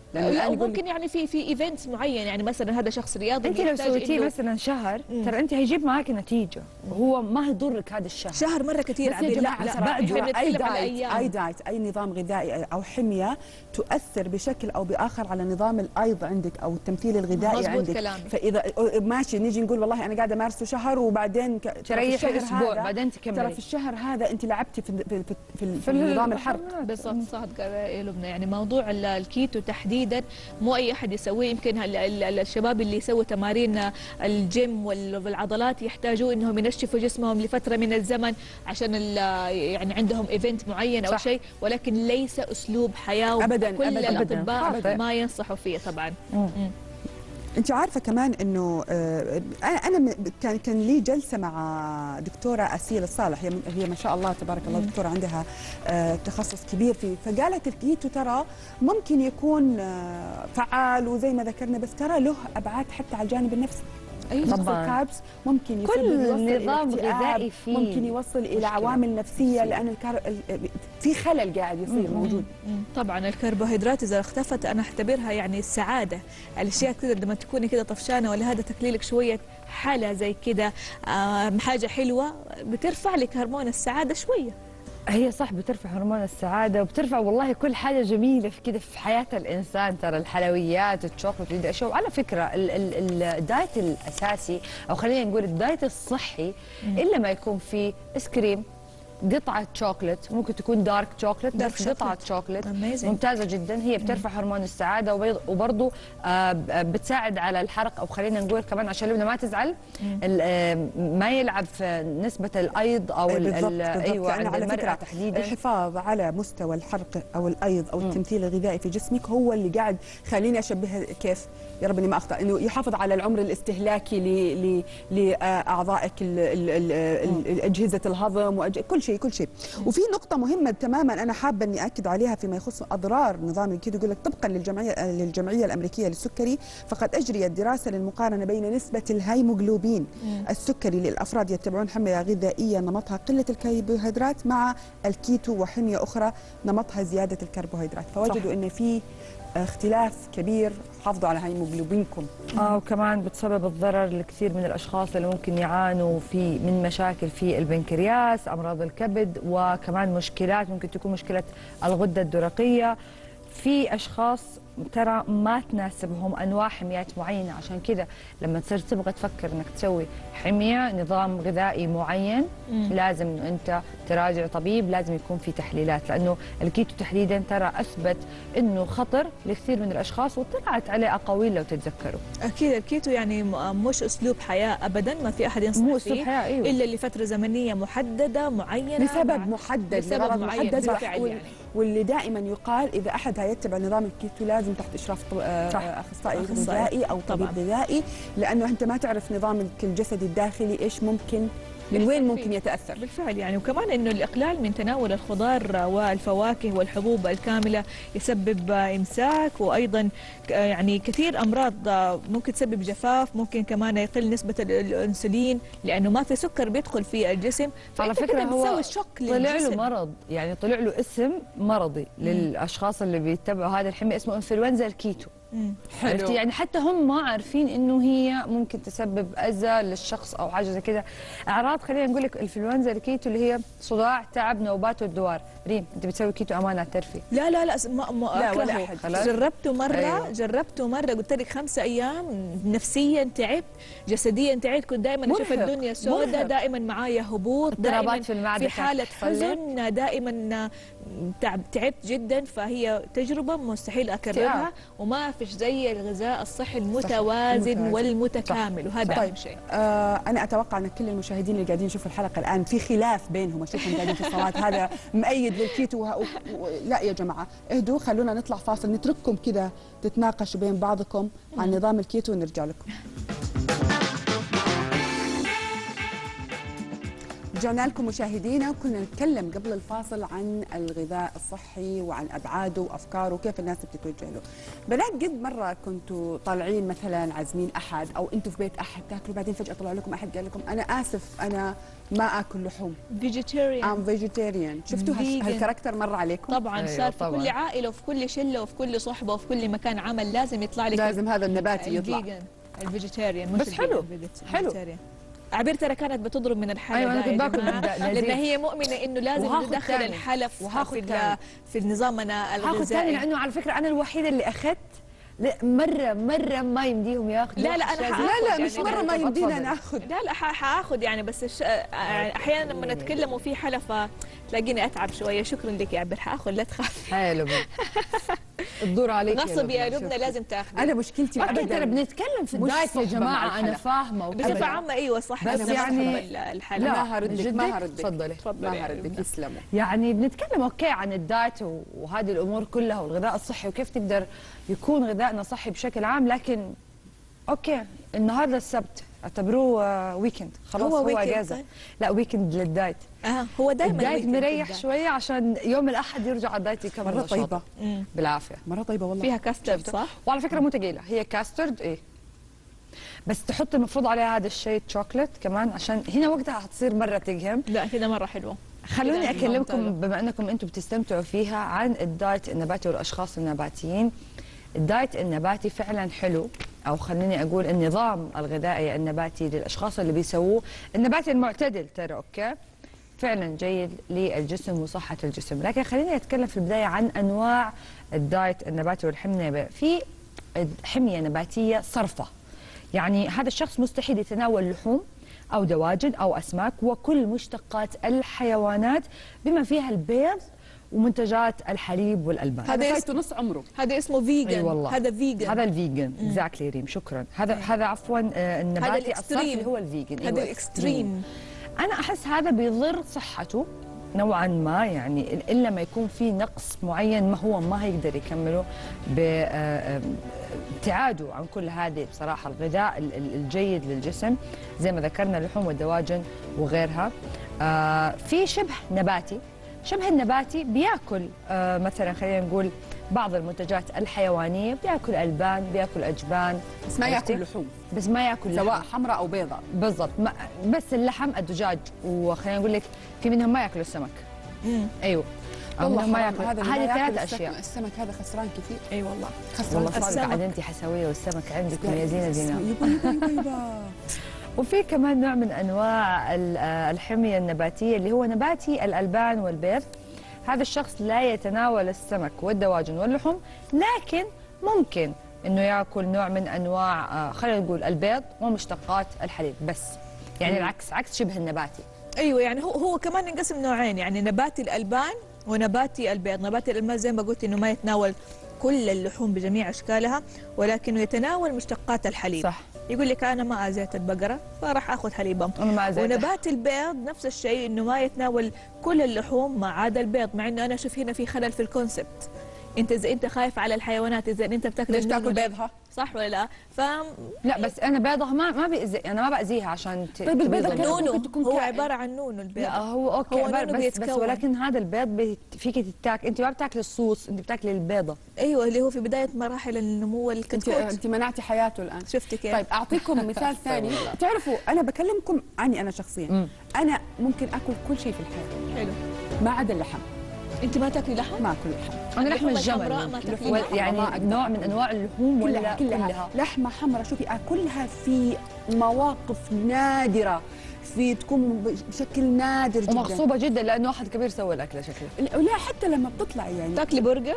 لا ممكن يعني في في ايفنتس معين، يعني مثلا هذا شخص رياضي انت لو سويتيه مثلا شهر ترى انت هيجيب معك نتيجه، وهو ما يضرك هذا الشهر. شهر مره كثير عبير. لا لا بعد اي دايت اي دايت اي نظام غذائي او حميه تؤثر بشكل او باخر على نظام الايض عندك او التمثيل الغذائي عندك. كلامي. فاذا ماشي نيجي نقول والله انا قاعده امارسه شهر وبعدين تريحي اسبوع بعدين تكملي، ترى في الشهر هذا انت لعبتي في في, في, في, في النظام الحرق. بالضبط صادقه يا لبنى. يعني موضوع الكيتو تحديدا مو اي احد يسويه. يمكن الشباب اللي يسووا تمارين الجيم والعضلات يحتاجوا انهم ينشفوا جسمهم لفتره من الزمن عشان يعني عندهم ايفنت معين او شيء، ولكن ليس اسلوب حياه ابدا. كل أبداً الاطباء أبداً. ما ينصحوا فيه طبعا. مم. انت عارفه كمان انه انا انا كان كان لي جلسه مع دكتوره اسيل الصالح، هي هي ما شاء الله تبارك الله دكتوره عندها تخصص كبير فيه، فقالت الكيتو ترى ممكن يكون فعال وزي ما ذكرنا، بس ترى له ابعاد حتى على الجانب النفسي. اي طبعا ممكن كل نظام غذائي فيه ممكن يوصل الى عوامل نفسيه، لان الكار... في خلل قاعد يصير موجود. طبعا الكربوهيدرات اذا اختفت انا اعتبرها يعني السعاده. الاشياء كذا لما تكوني كذا طفشانه ولا هذا تكليلك شويه حلا زي كذا حاجه حلوه بترفع لك هرمون السعاده شويه. هي صح بترفع هرمون السعاده وبترفع والله كل حاجه جميله في كده في حياه الانسان. ترى الحلويات الشوكولاته ودي اشياء. وعلى فكره ال ال الدايت الاساسي او خلينا نقول الدايت الصحي الا ما يكون فيه ايس كريم، قطعه شوكلت، ممكن تكون دارك شوكلت بس قطعه شوكلت ممتازه جدا. هي بترفع هرمون السعاده وبرضه بتساعد على الحرق، او خلينا نقول كمان عشان لبنى ما تزعل ما يلعب في نسبه الايض او ايوه عند المراه تحديدا. الحفاظ على مستوى الحرق او الايض او التمثيل الغذائي في جسمك هو اللي قاعد خليني اشبهها كيف يا رب اني ما اخطا، انه يحافظ على العمر الاستهلاكي لاعضائك اجهزه الهضم وكل شيء كل شيء. وفي نقطه مهمه تماما انا حابه اني اكد عليها فيما يخص اضرار نظام الكيتو. يقول لك طبقا للجمعيه للجمعيه الامريكيه للسكري فقد اجريت دراسه للمقارنه بين نسبه الهيموغلوبين السكري للافراد يتبعون حميه غذائيه نمطها قله الكربوهيدرات مع الكيتو وحميه اخرى نمطها زياده الكربوهيدرات، فوجدوا ان في اختلاف كبير. حافظوا على هيموغلوبينكم. اه وكمان بتسبب الضرر لكثير من الاشخاص اللي ممكن يعانوا في من مشاكل في البنكرياس، امراض الكبد، وكمان مشكلات ممكن تكون مشكله الغده الدرقيه. في اشخاص ترى ما تناسبهم انواع حميات معينه، عشان كذا لما تصير تبغى تفكر انك تسوي حميه نظام غذائي معين مم. لازم انه انت تراجع طبيب، لازم يكون في تحليلات، لانه الكيتو تحديدا ترى اثبت انه خطر لكثير من الاشخاص وطلعت عليه اقاويل لو تتذكروا. اكيد الكيتو يعني مش اسلوب حياه ابدا، ما في احد ينصح مو فيه حياة أيوه. الا لفتره زمنيه محدده معينه لسبب محدد لسبب محدد يعني. واللي دائما يقال اذا احد هيتبع نظام الكيتو لازم تحت اشراف اخصائي غذائي او طبيب غذائي، لانه انت ما تعرف نظامك الجسدي الداخلي ايش ممكن من وين ممكن يتاثر. بالفعل يعني. وكمان انه الاقلال من تناول الخضار والفواكه والحبوب الكامله يسبب امساك، وايضا يعني كثير امراض ممكن تسبب جفاف، ممكن كمان يقل نسبه الانسولين لانه ما في سكر بيدخل في الجسم. على فكره هو طلع له مرض، يعني طلع له اسم مرضي مم. للاشخاص اللي بيتبعوا هذه الحميه اسمه انفلونزا الكيتو. عرفتي يعني حتى هم ما عارفين انه هي ممكن تسبب اذى للشخص او حاجه زي كذا. اعراض خلينا نقول لك الانفلونزا الكيتو اللي هي صداع، تعب، نوبات والدوار. ريم انت بتسوي كيتو امانه اعترفي؟ لا لا لا ما ما لا ولا احد. جربته مره أيوه. جربته مره قلت لك خمسة ايام نفسيا تعبت، جسديا تعبت، كنت دائما اشوف الدنيا سوداء، دائما معايا هبوط، اضطرابات في المعده، في حاله حزن، دائما تعب تعبت جدا. فهي تجربه مستحيل اكررها، وما فيش زي الغذاء الصحي المتوازن والمتكامل، وهذا اهم شيء. آه انا اتوقع ان كل المشاهدين اللي قاعدين يشوفوا الحلقه الان في خلاف بينهم، اشوفهم قاعدين في الصوت هذا مؤيد للكيتو وه... و... لا يا جماعه اهدوا، خلونا نطلع فاصل نترككم كذا تتناقشوا بين بعضكم عن نظام الكيتو ونرجع لكم. رجعنا لكم مشاهدينا، وكنا نتكلم قبل الفاصل عن الغذاء الصحي وعن ابعاده وافكاره وكيف الناس بتتوجه له. بنات قد مره كنتوا طالعين مثلا عازمين احد او انتم في بيت احد تاكلوا، بعدين فجاه طلع لكم احد قال لكم انا اسف انا ما اكل لحوم، فيجيتيريان ام فيجيتيريان. شفتوا Vegan. هالكاركتر مر عليكم؟ طبعا أيوة صار في طبعاً. كل عائله وفي كل شله وفي كل صحبه وفي كل مكان عمل لازم يطلع لك لازم هذا النباتي يطلع. الفيجن الفيجيتيريان مش بس حلو. الفيجن- حلو. الفيجيتيريان. عبير ترى كانت بتضرب من الحلا أيوة، أنا ده كنت يا باكل جماعة، من ده، لذيذ. لان هي مؤمنه انه لازم وهاخد ندخل تاني. الحلف وهاخد في ال- تاني. في نظامنا هاخد ثاني، الغذائي. لانه على فكره انا الوحيده اللي اخذت لا، مره مره ما يمديهم ياخذوا. لا، لا، أنا لازم- حاخد لا لا يعني مش مره ما طب يمدينا أتفضل. ناخذ. لا لا ح- حاخد يعني، بس الش... احيانا لما نتكلم وفي حلفه تلاقيني اتعب شويه. شكرا لك يا عبير، حاخذ لا تخاف. حلو. الدور عليك غصب يا لبنى. لبنى لازم تاخذي. انا مشكلتي اوكي ترى ابدا بنتكلم في مش الدايت يا صحبة مع جماعه، انا الحلف. فاهمه بصفه وكذا. عامه ايوه صح، بس أنا ما يعني- بحب ال- الحلف. لا، ما هردك جدك؟ ما هردك تفضلي. تفضلي ما يا هردك لبنى. يسلموا. يعني بنتكلم اوكي عن الدايت و- وهذه الامور كلها والغذاء الصحي وكيف تقدر يكون غذائنا صحي بشكل عام، لكن اوكي النهارده السبت اعتبروه آه، ويكند، خلاص هو هو, ويكند اجازه. طيب. لا ويكند للدايت. اه هو دائما الدايت مريح شويه عشان يوم الاحد يرجع الدايت يكمل مره نشاطه. طيبه بالعافيه. مره طيبه والله. فيها كاسترد صح؟ وعلى فكره مو ثقيله، هي كاسترد ايه، بس تحط المفروض عليها هذا الشيء شوكليت كمان عشان هنا وقتها حتصير مره تقهم. لا كذا مره حلوه. خلوني كده اكلمكم ممتازة. بما انكم انتم بتستمتعوا فيها عن الدايت النباتي والاشخاص النباتيين. الدايت النباتي فعلا حلو، او خليني اقول النظام الغذائي النباتي للاشخاص اللي بيسووه النباتي المعتدل ترى اوكي فعلا جيد للجسم وصحه الجسم. لكن خليني اتكلم في البدايه عن انواع الدايت النباتي والحميه. في حميه نباتيه صرفه، يعني هذا الشخص مستحيل يتناول لحوم أو دواجن أو أسماك وكل مشتقات الحيوانات بما فيها البيض ومنتجات الحليب والألبان. هذا هذا فايته نص عمره. هذا اسمه فيجن. أي والله. هذا فيجن. هذا الفيجن اكزاكتلي ريم، شكرا. هذا هذا عفوا آه، النباتي الصرفي اللي هو الفيجن. هذا الاكستريم. أنا أحس هذا بيضر صحته نوعا ما، يعني الا ما يكون في نقص معين ما هو ما هيقدر يكمله بابتعاده عن كل هذه بصراحه الغذاء الجيد للجسم زي ما ذكرنا اللحوم والدواجن وغيرها. آه في شبه نباتي، شبه النباتي بياكل آه مثلا خلينا نقول بعض المنتجات الحيوانيه، بياكل البان بياكل اجبان بس ما عرفتي؟ ياكل لحوم بس ما ياكل سواء لحم. حمراء او بيضاء. بالضبط، ما- بس اللحم الدجاج، وخلينا نقول لك في منهم ما ياكلوا السمك. ايوه أو منهم ما حرام، ياكلوا هذا اللي ما هذه ياكل ثلاث السمك- اشياء. السمك هذا خسران كثير. اي والله. خسران. والله صار السمك. قاعد انت حسويه والسمك عندكم يا زينه زينه. يبا يبا يبا يبا. وفي كمان نوع من انواع ال- آه، الحميه النباتيه اللي هو نباتي الالبان والبيض. هذا الشخص لا يتناول السمك والدواجن واللحوم، لكن ممكن انه ياكل نوع من انواع آه، خلينا نقول البيض ومشتقات الحليب بس. يعني العكس، عكس شبه النباتي. ايوه يعني هو هو كمان ينقسم نوعين، يعني نباتي الالبان ونباتي البيض. نباتي الالبان زي ما قلت انه ما يتناول كل اللحوم بجميع اشكالها، ولكنه يتناول مشتقات الحليب. صح. يقول لك انا ما ازيت البقره فراح اخذ حليبهم. انا ما زيت. ونبات البيض نفس الشيء، انه ما يتناول كل اللحوم ما عدا البيض، مع انه انا اشوف هنا في خلل في الكونسبت. انت اذا انت خايف على الحيوانات، اذا انت بتاكل ليش النونو تاكل ده، بيضها؟ صح ولا لا؟ ف لا بس انا بيضها ما ما بيأذي، انا ما باذيها عشان ت- طيب البيضة تبيض كده البيض. نونو ممكن تكون هو كائن. عباره عن نونو البيض. لا هو اوكي هو عبارة نونو بس بس بيتكون. ولكن هذا البيض بيت فيك تتاك، انت ما بتاكلي الصوص، انت بتاكلي البيضه. ايوه اللي هو في بدايه مراحل النمو انت الكتكوت. انت منعتي حياته الان. شفتي كيف؟ طيب اعطيكم مثال ثاني. تعرفوا انا بكلمكم عني انا شخصيا. مم. انا ممكن اكل كل شيء في الحياه حلو. ما عدا اللحم. انت ما تاكلي لحم؟ ما اكل لحم. انا لحم اللحوم الجمل الحمراء ما ممكن. تاكليها؟ وال- ما يعني أقدر. نوع من انواع اللحوم ولا كلها كلها, كلها؟ لحمه حمراء. شوفي اكلها في مواقف نادره، في تكون بشكل نادر جدا. ومغصوبه جدا لانه واحد كبير سوى الاكله شكله. لا حتى لما بتطلع يعني تاكلي برجر؟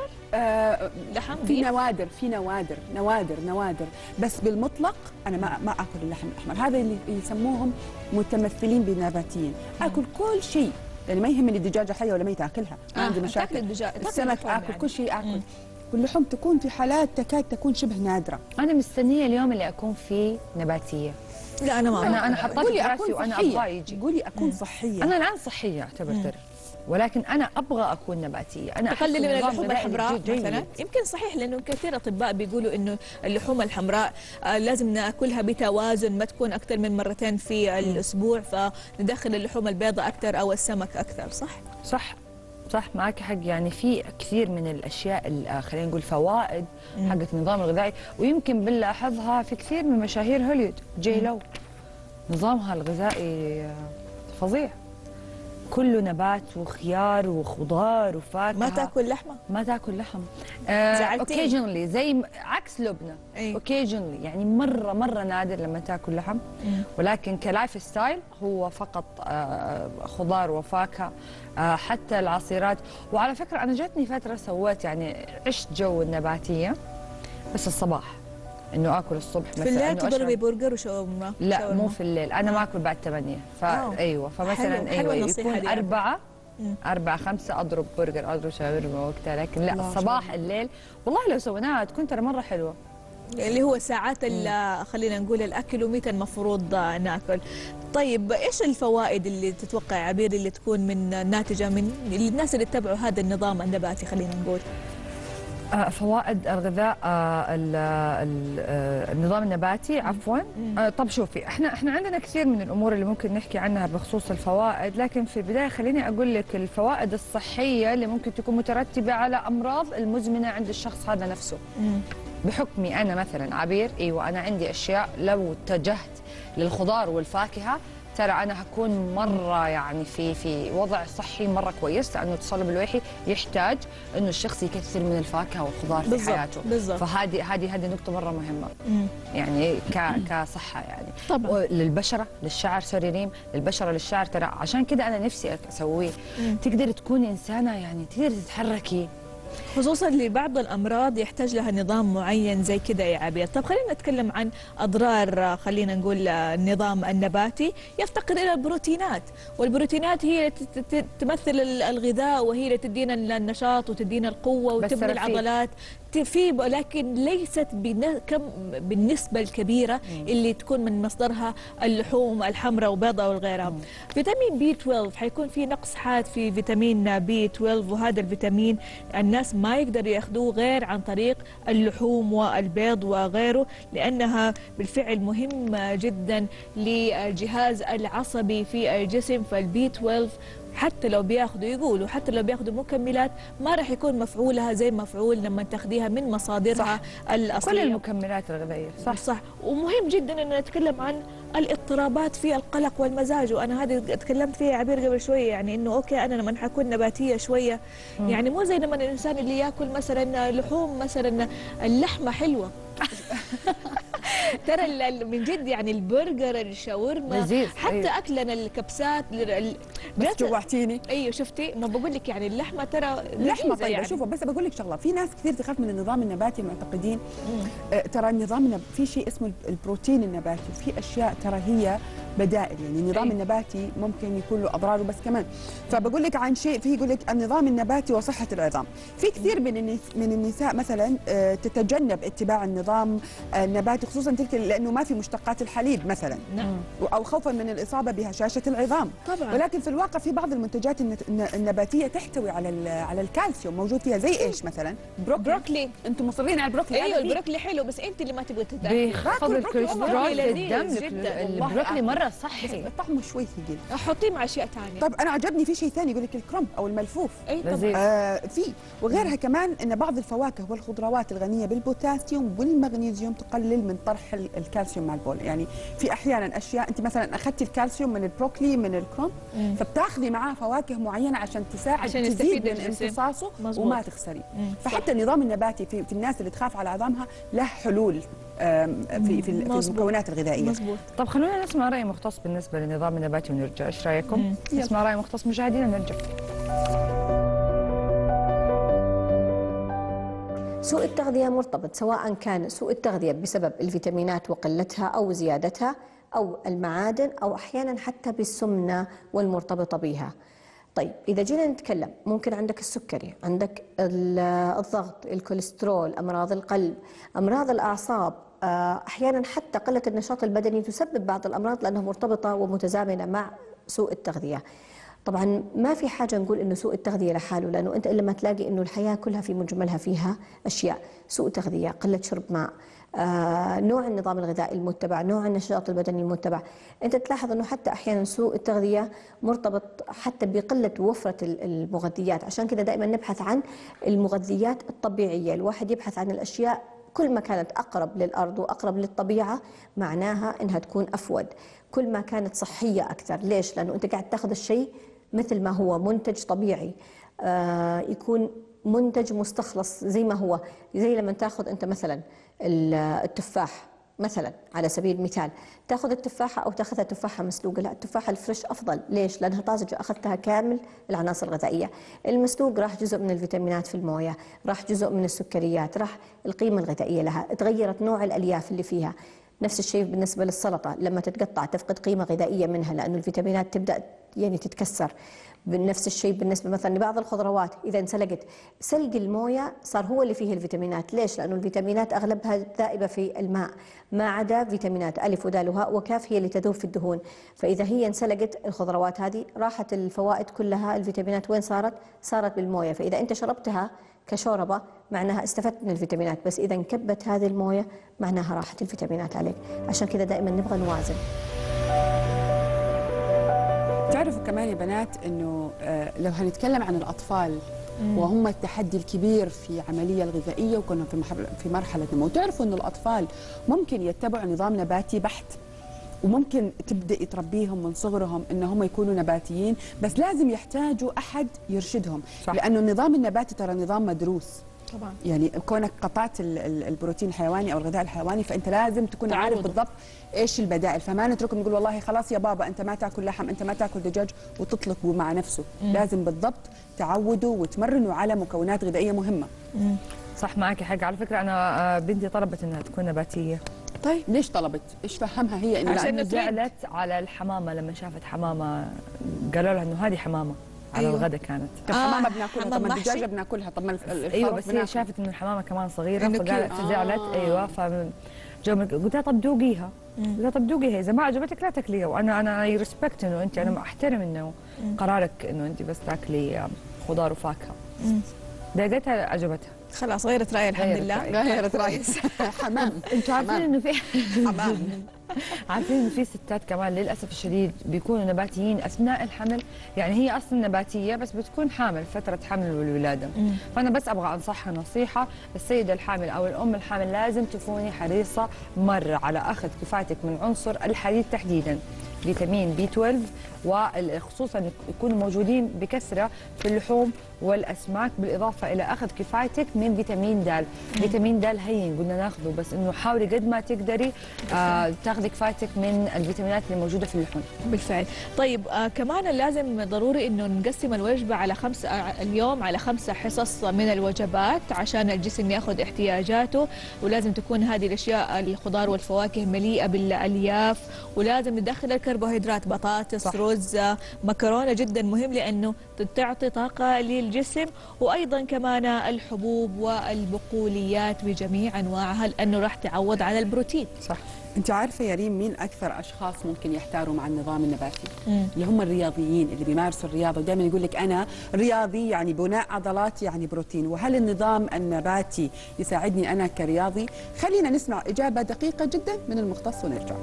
آه لحم؟ في بيف؟ نوادر في نوادر نوادر نوادر بس بالمطلق انا ما ما اكل اللحم الاحمر. هذا اللي يسموهم متمثلين بالنباتيين. اكل كل شيء، يعني ما يهمني الدجاجه حيه ولا ميته اكلها، ما آه، عندي تاكلي مشاكل. الدجاج، تاكلي السمك اللحوم اكل يعني. كل شيء اكل. مم. واللحوم تكون في حالات تكاد تكون شبه نادره. انا مستنيه اليوم اللي اكون فيه نباتيه. لا انا ما انا انا حطيت قولي في اكون راسي وانا صحيه. ابغى يجي. قولي اكون صحيه. انا الان صحيه اعتبر ترى. ولكن انا ابغى اكون نباتيه. انا تقلل من أحس اللحوم النظام الحمراء الغذائي جيد. مثلا. يمكن صحيح، لانه كثير اطباء بيقولوا انه اللحوم الحمراء آه لازم ناكلها بتوازن، ما تكون اكثر من مرتين في الاسبوع، فندخل اللحوم البيضاء اكثر او السمك اكثر. صح صح صح معك حق. يعني في كثير من الاشياء خلينا نقول فوائد حقت النظام الغذائي، ويمكن بنلاحظها في كثير من مشاهير هوليوود. جي لو نظامها الغذائي فظيع، كله نبات وخيار وخضار وفاكهه. ما تاكل لحمه؟ ما تاكل لحم. اوكيجنلي، زي عكس لبنى. اوكيجنلي يعني مره مره نادر لما تاكل لحم. مم. ولكن كلايف ستايل هو فقط آه خضار وفاكهه. آه حتى العصيرات. وعلى فكره انا جاتني فتره سويت يعني عشت جو النباتيه بس الصباح، انه اكل الصبح مثلا. في الليل تضربي برجر وشاورما؟ لا شاورما. مو في الليل، انا ما اكل بعد ثمانية. فا ايوه فمثلا حلو. ايوه حلو يكون أربعة أربعة خمسة أضرب برجر أضرب شاورما وقتها. لكن لا الصباح الليل والله لو سويناها تكون ترى مرة حلوة. اللي هو ساعات خلينا نقول الأكل ومتى المفروض ناكل. طيب إيش الفوائد اللي تتوقع عبير اللي تكون من ناتجة من الناس اللي اتبعوا هذا النظام النباتي خلينا نقول؟ آه فوائد الغذاء آه آه النظام النباتي عفوا. آه طب شوفي، احنا احنا عندنا كثير من الامور اللي ممكن نحكي عنها بخصوص الفوائد، لكن في البدايه خليني اقول لك الفوائد الصحيه اللي ممكن تكون مترتبه على امراض المزمنه عند الشخص هذا نفسه. مم. بحكمي انا مثلا عبير، ايوه انا عندي اشياء لو اتجهت للخضار والفاكهه ترى انا هكون مره يعني في في وضع صحي مره كويس، لانه التصلب الوعي يحتاج انه الشخص يكثر من الفاكهه والخضار في بالزبط حياته. بالضبط. فهذه هذه هذه نقطه مره مهمه. مم. يعني ك كصحه يعني طبعا. للبشره للشعر سوري ريم للبشره للشعر ترى عشان كده انا نفسي اسويه. تقدري تكوني انسانه يعني تقدري تتحركي، خصوصا لبعض الامراض يحتاج لها نظام معين زي كده يا عبير. طب خلينا نتكلم عن اضرار خلينا نقول النظام النباتي. يفتقر الى البروتينات، والبروتينات هي تمثل الغذاء وهي اللي تدينا النشاط وتدينا القوه وتبني العضلات في، لكن ليست كم بالنسبه الكبيره اللي تكون من مصدرها اللحوم الحمراء وبيضاء وغيرها. فيتامين بي اثني عشر حيكون في نقص حاد في فيتامين بي اثني عشر، وهذا الفيتامين الناس ما يقدروا ياخذوه غير عن طريق اللحوم والبيض وغيره، لانها بالفعل مهمه جدا للجهاز العصبي في الجسم. فالبي اثني عشر حتى لو بياخذوا يقولوا حتى لو بياخذوا مكملات ما راح يكون مفعولها زي مفعول لما تاخذيها من مصادرها الاصليه. كل المكملات الغذائيه صح صح. ومهم جدا ان نتكلم عن الاضطرابات في القلق والمزاج، وانا هذه تكلمت فيها عبير قبل شويه، يعني انه اوكي انا لما حكون نباتيه شويه م. يعني مو زي لما الانسان اللي ياكل مثلا لحوم، مثلا اللحمه حلوه ترى من جد يعني البرجر الشاورما لذيذ. حتى أيوه. اكلنا الكبسات بس جوعتيني. ايوه شفتي ما بقول لك يعني اللحمه ترى اللحمه طيب يعني. شوفوا بس بقول لك شغله، في ناس كثير تخاف من النظام النباتي معتقدين آه ترى النظام النب... في شيء اسمه البروتين النباتي، وفي اشياء ترى هي بدائل. يعني النظام أيوه. النباتي ممكن يكون له اضراره بس كمان. فبقول لك عن شيء، في يقول لك النظام النباتي وصحه العظام. في كثير من النس... من النساء مثلا آه تتجنب اتباع النظام النباتي، خصوصا تلك لانه ما في مشتقات الحليب مثلا. نعم. او خوفا من الاصابه بهشاشه العظام. طبعا. ولكن في الواقع في بعض المنتجات النباتيه تحتوي على على الكالسيوم، موجود فيها زي ايش مثلا؟ بروكلي. بروكلي انتم مصرين على البروكلي. ايوه البروكلي حلو، بس انت اللي ما تبغي تتاكلي. بيخفض الكوليسترول في الدم. البروكلي مره صحي، طعمه شوي ثقيل. حطيه مع اشياء ثانيه. طب انا عجبني في شيء ثاني يقول لك الكرنب او الملفوف. اي طبعا. آه في وغيرها كمان ان بعض الفواكه والخضروات الغنيه بالبوتاسيوم والمغنيسيوم تقلل من طرح الكالسيوم مع البول. يعني في احيانا اشياء انت مثلا اخذتي الكالسيوم من البروكلي من الكرنب، فبتاخذي معاه فواكه معينه عشان تساعد عشان تزيد من امتصاصه وما تخسري. فحتى النظام النباتي في, في الناس اللي تخاف على عظامها له حلول في في, في المكونات الغذائيه. مزبوط. طب خلونا نسمع راي مختص بالنسبه للنظام النباتي ونرجع. ايش رايكم؟ نسمع راي مختص مشاهدينا ونرجع. سوء التغذية مرتبط، سواء كان سوء التغذية بسبب الفيتامينات وقلتها أو زيادتها أو المعادن أو أحيانا حتى بالسمنة والمرتبطة بها. طيب إذا جينا نتكلم، ممكن عندك السكري، عندك الضغط، الكوليسترول، أمراض القلب، أمراض الأعصاب، أحيانا حتى قلة النشاط البدني تسبب بعض الأمراض لأنها مرتبطة ومتزامنة مع سوء التغذية. طبعا ما في حاجة نقول إنه سوء التغذية لحاله، لأنه أنت إلا ما تلاقي إنه الحياة كلها في مجملها فيها أشياء، سوء تغذية، قلة شرب ماء، آه، نوع النظام الغذائي المتبع، نوع النشاط البدني المتبع. أنت تلاحظ أنه حتى أحيانا سوء التغذية مرتبط حتى بقلة وفرة المغذيات، عشان كذا دائما نبحث عن المغذيات الطبيعية. الواحد يبحث عن الأشياء كل ما كانت أقرب للأرض وأقرب للطبيعة معناها أنها تكون أفود، كل ما كانت صحية أكثر. ليش؟ لأنه أنت قاعد تأخذ الشيء مثل ما هو منتج طبيعي، آه يكون منتج مستخلص زي ما هو. زي لما تاخذ أنت مثلا التفاح مثلا على سبيل المثال، تاخذ التفاحة أو تاخذها تفاحة مسلوقة، لا التفاحة الفريش أفضل. ليش؟ لأنها طازجة، أخذتها كامل العناصر الغذائية. المسلوق راح جزء من الفيتامينات في الموية، راح جزء من السكريات، راح القيمة الغذائية لها، تغيرت نوع الألياف اللي فيها. نفس الشيء بالنسبة للسلطة، لما تتقطع تفقد قيمة غذائية منها لأنه الفيتامينات تبدأ يعني تتكسر. بنفس الشيء بالنسبة مثلا لبعض الخضروات، إذا انسلقت سلق الموية صار هو اللي فيه الفيتامينات. ليش؟ لأنه الفيتامينات أغلبها ذائبة في الماء، ما عدا فيتامينات ألف ودال وهاء وكاف هي اللي تذوب في الدهون. فإذا هي انسلقت الخضروات هذه راحت الفوائد كلها، الفيتامينات وين صارت؟ صارت بالموية. فإذا أنت شربتها كشوربة معناها استفدت من الفيتامينات، بس إذا انكبت هذه الموية معناها راحت الفيتامينات عليك. عشان كذا دائما نبغى نوازن. تعرفوا كمان يا بنات انه لو هنتكلم عن الاطفال وهم التحدي الكبير في عمليه الغذائيه وكنا في في مرحله نمو، تعرفوا انه الاطفال ممكن يتبعوا نظام نباتي بحت، وممكن تبدأ تربيهم من صغرهم ان هم يكونوا نباتيين، بس لازم يحتاجوا احد يرشدهم. صح. لانه النظام النباتي ترى نظام مدروس طبعا. يعني كونك قطعت البروتين الحيواني او الغذاء الحيواني فانت لازم تكون عارف بالضبط ايش البدائل، فما نتركهم نقول والله خلاص يا بابا انت ما تاكل لحم، انت ما تاكل دجاج وتطلقوا مع نفسه. مم. لازم بالضبط تعودوا وتمرنوا على مكونات غذائيه مهمه. مم. صح معك حق. على فكره انا بنتي طلبت انها تكون نباتيه. طيب ليش طلبت؟ ايش فهمها هي؟ انه عشان زعلت على الحمامه لما شافت حمامه، قالوا لها انه هذه حمامه على أيوة. الغداء كانت. طب آه حمامه بناكلها، طب الدجاجه بناكلها، طب ما ايوه بس هي شافت انه الحمامه كمان صغيره فقالت آه. زعلت. ايوه ف قلت لها طب دوقيها، قلت لها طب دوقيها، اذا ما عجبتك لا تاكليها، وانا انا اي ريسبكت انه انت، انا احترم انه قرارك انه انت بس تاكلي خضار وفاكهه. دقتها عجبتها خلاص غيرت رايها الحمد لله. غيرت رايها. حمام. انتوا عارفين انه في حمام عارفين انه في ستات كمان للاسف الشديد بيكونوا نباتيين اثناء الحمل، يعني هي اصلا نباتيه بس بتكون حامل فتره حمل والولاده. مم. فانا بس ابغى انصحها نصيحه، السيده الحامل او الام الحامل لازم تكوني حريصه مره على اخذ كفايتك من عنصر الحديد تحديدا، فيتامين بي اثناشر، وخصوصا يكونوا موجودين بكثره في اللحوم والاسماك، بالاضافه الى اخذ كفايتك من فيتامين د. فيتامين د هين قلنا ناخذه، بس انه حاولي قد ما تقدري آه تاخذي كفايتك من الفيتامينات اللي موجوده في اللحوم. بالفعل. طيب آه كمان لازم ضروري انه نقسم الوجبه على خمس آه اليوم على خمسه حصص من الوجبات عشان الجسم ياخذ احتياجاته، ولازم تكون هذه الاشياء الخضار والفواكه مليئه بالالياف، ولازم ندخل الكربوهيدرات، بطاطس، صح. رز، مكرونه، جدا مهم لانه تعطي طاقه للجسم، وايضا كمان الحبوب والبقوليات بجميع انواعها لانه راح تعوض على البروتين. صح. انت عارفه يا ريم مين اكثر اشخاص ممكن يحتاروا مع النظام النباتي؟ مم. اللي هم الرياضيين اللي بيمارسوا الرياضه، ودائما يقول لك انا رياضي يعني بناء عضلات يعني بروتين، وهل النظام النباتي يساعدني انا كرياضي؟ خلينا نسمع اجابه دقيقه جدا من المختص ونرجع.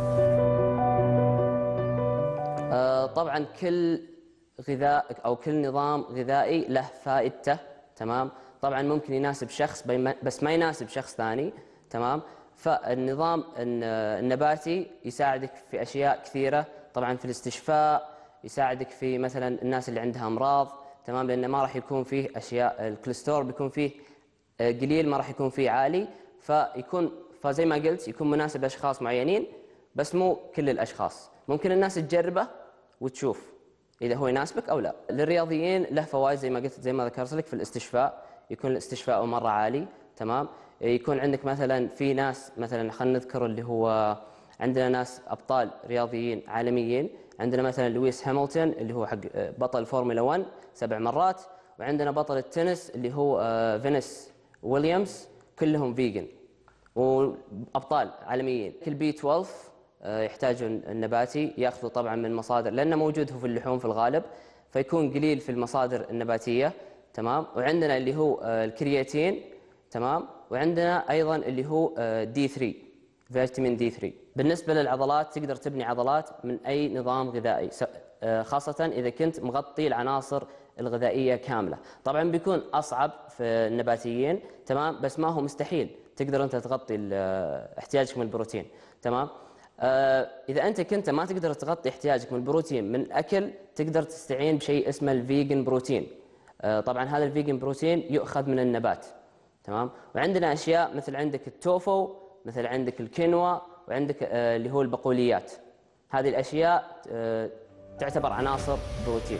آه طبعا كل غذاء او كل نظام غذائي له فائدته، تمام؟ طبعا ممكن يناسب شخص بس ما يناسب شخص ثاني، تمام؟ فالنظام النباتي يساعدك في اشياء كثيره، طبعا في الاستشفاء، يساعدك في مثلا الناس اللي عندها امراض، تمام؟ لانه ما راح يكون فيه اشياء، الكوليسترول بيكون فيه قليل، ما راح يكون فيه عالي، فيكون فزي ما قلت يكون مناسب لاشخاص معينين بس مو كل الاشخاص. ممكن الناس تجربه وتشوف اذا هو يناسبك او لا. للرياضيين له فوائد زي ما قلت، زي ما ذكرت لك، في الاستشفاء يكون الاستشفاء مره عالي، تمام؟ يكون عندك مثلا في ناس، مثلا خلينا نذكر اللي هو عندنا ناس ابطال رياضيين عالميين، عندنا مثلا لويس هاملتون اللي هو حق بطل فورمولا واحد سبع مرات، وعندنا بطل التنس اللي هو فينيس ويليامز، كلهم فيجن وابطال عالميين. البي اثناشر يحتاجه النباتي ياخذه طبعا من مصادر، لانه موجود هو في اللحوم في الغالب، فيكون قليل في المصادر النباتيه. تمام. وعندنا اللي هو الكرياتين. تمام. وعندنا ايضا اللي هو دي ثلاثة، فيتامين دي ثلاثة. بالنسبه للعضلات تقدر تبني عضلات من اي نظام غذائي، خاصه اذا كنت مغطي العناصر الغذائيه كامله. طبعا بيكون اصعب في النباتيين. تمام. بس ما هو مستحيل، تقدر انت تغطي احتياجك من البروتين. تمام. آه اذا انت كنت ما تقدر تغطي احتياجك من البروتين من الاكل، تقدر تستعين بشيء اسمه الفيجن بروتين. آه طبعا هذا الفيجن بروتين يؤخذ من النبات. تمام. وعندنا اشياء مثل عندك التوفو، مثل عندك الكينوا، وعندك آه اللي هو البقوليات. هذه الاشياء آه تعتبر عناصر بروتين.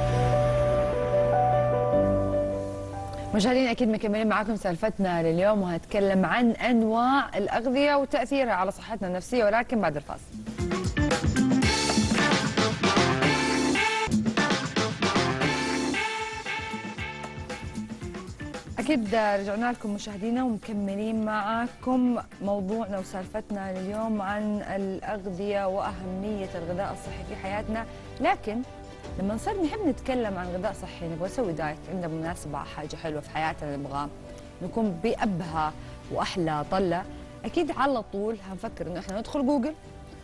مشاهدينا اكيد مكملين معاكم سالفتنا لليوم، وهنتكلم عن انواع الاغذيه وتاثيرها على صحتنا النفسيه، ولكن بعد الفاصل. اكيد رجعنا لكم مشاهدينا ومكملين معاكم موضوعنا وسالفتنا لليوم عن الاغذيه واهميه الغذاء الصحي في حياتنا. لكن لما نصير نحب نتكلم عن غذاء صحي، نبغى نسوي دايت، عندنا مناسبة حاجة حلوة في حياتنا نبغى نكون بأبهى وأحلى طلة، أكيد على طول هنفكر إنه إحنا ندخل جوجل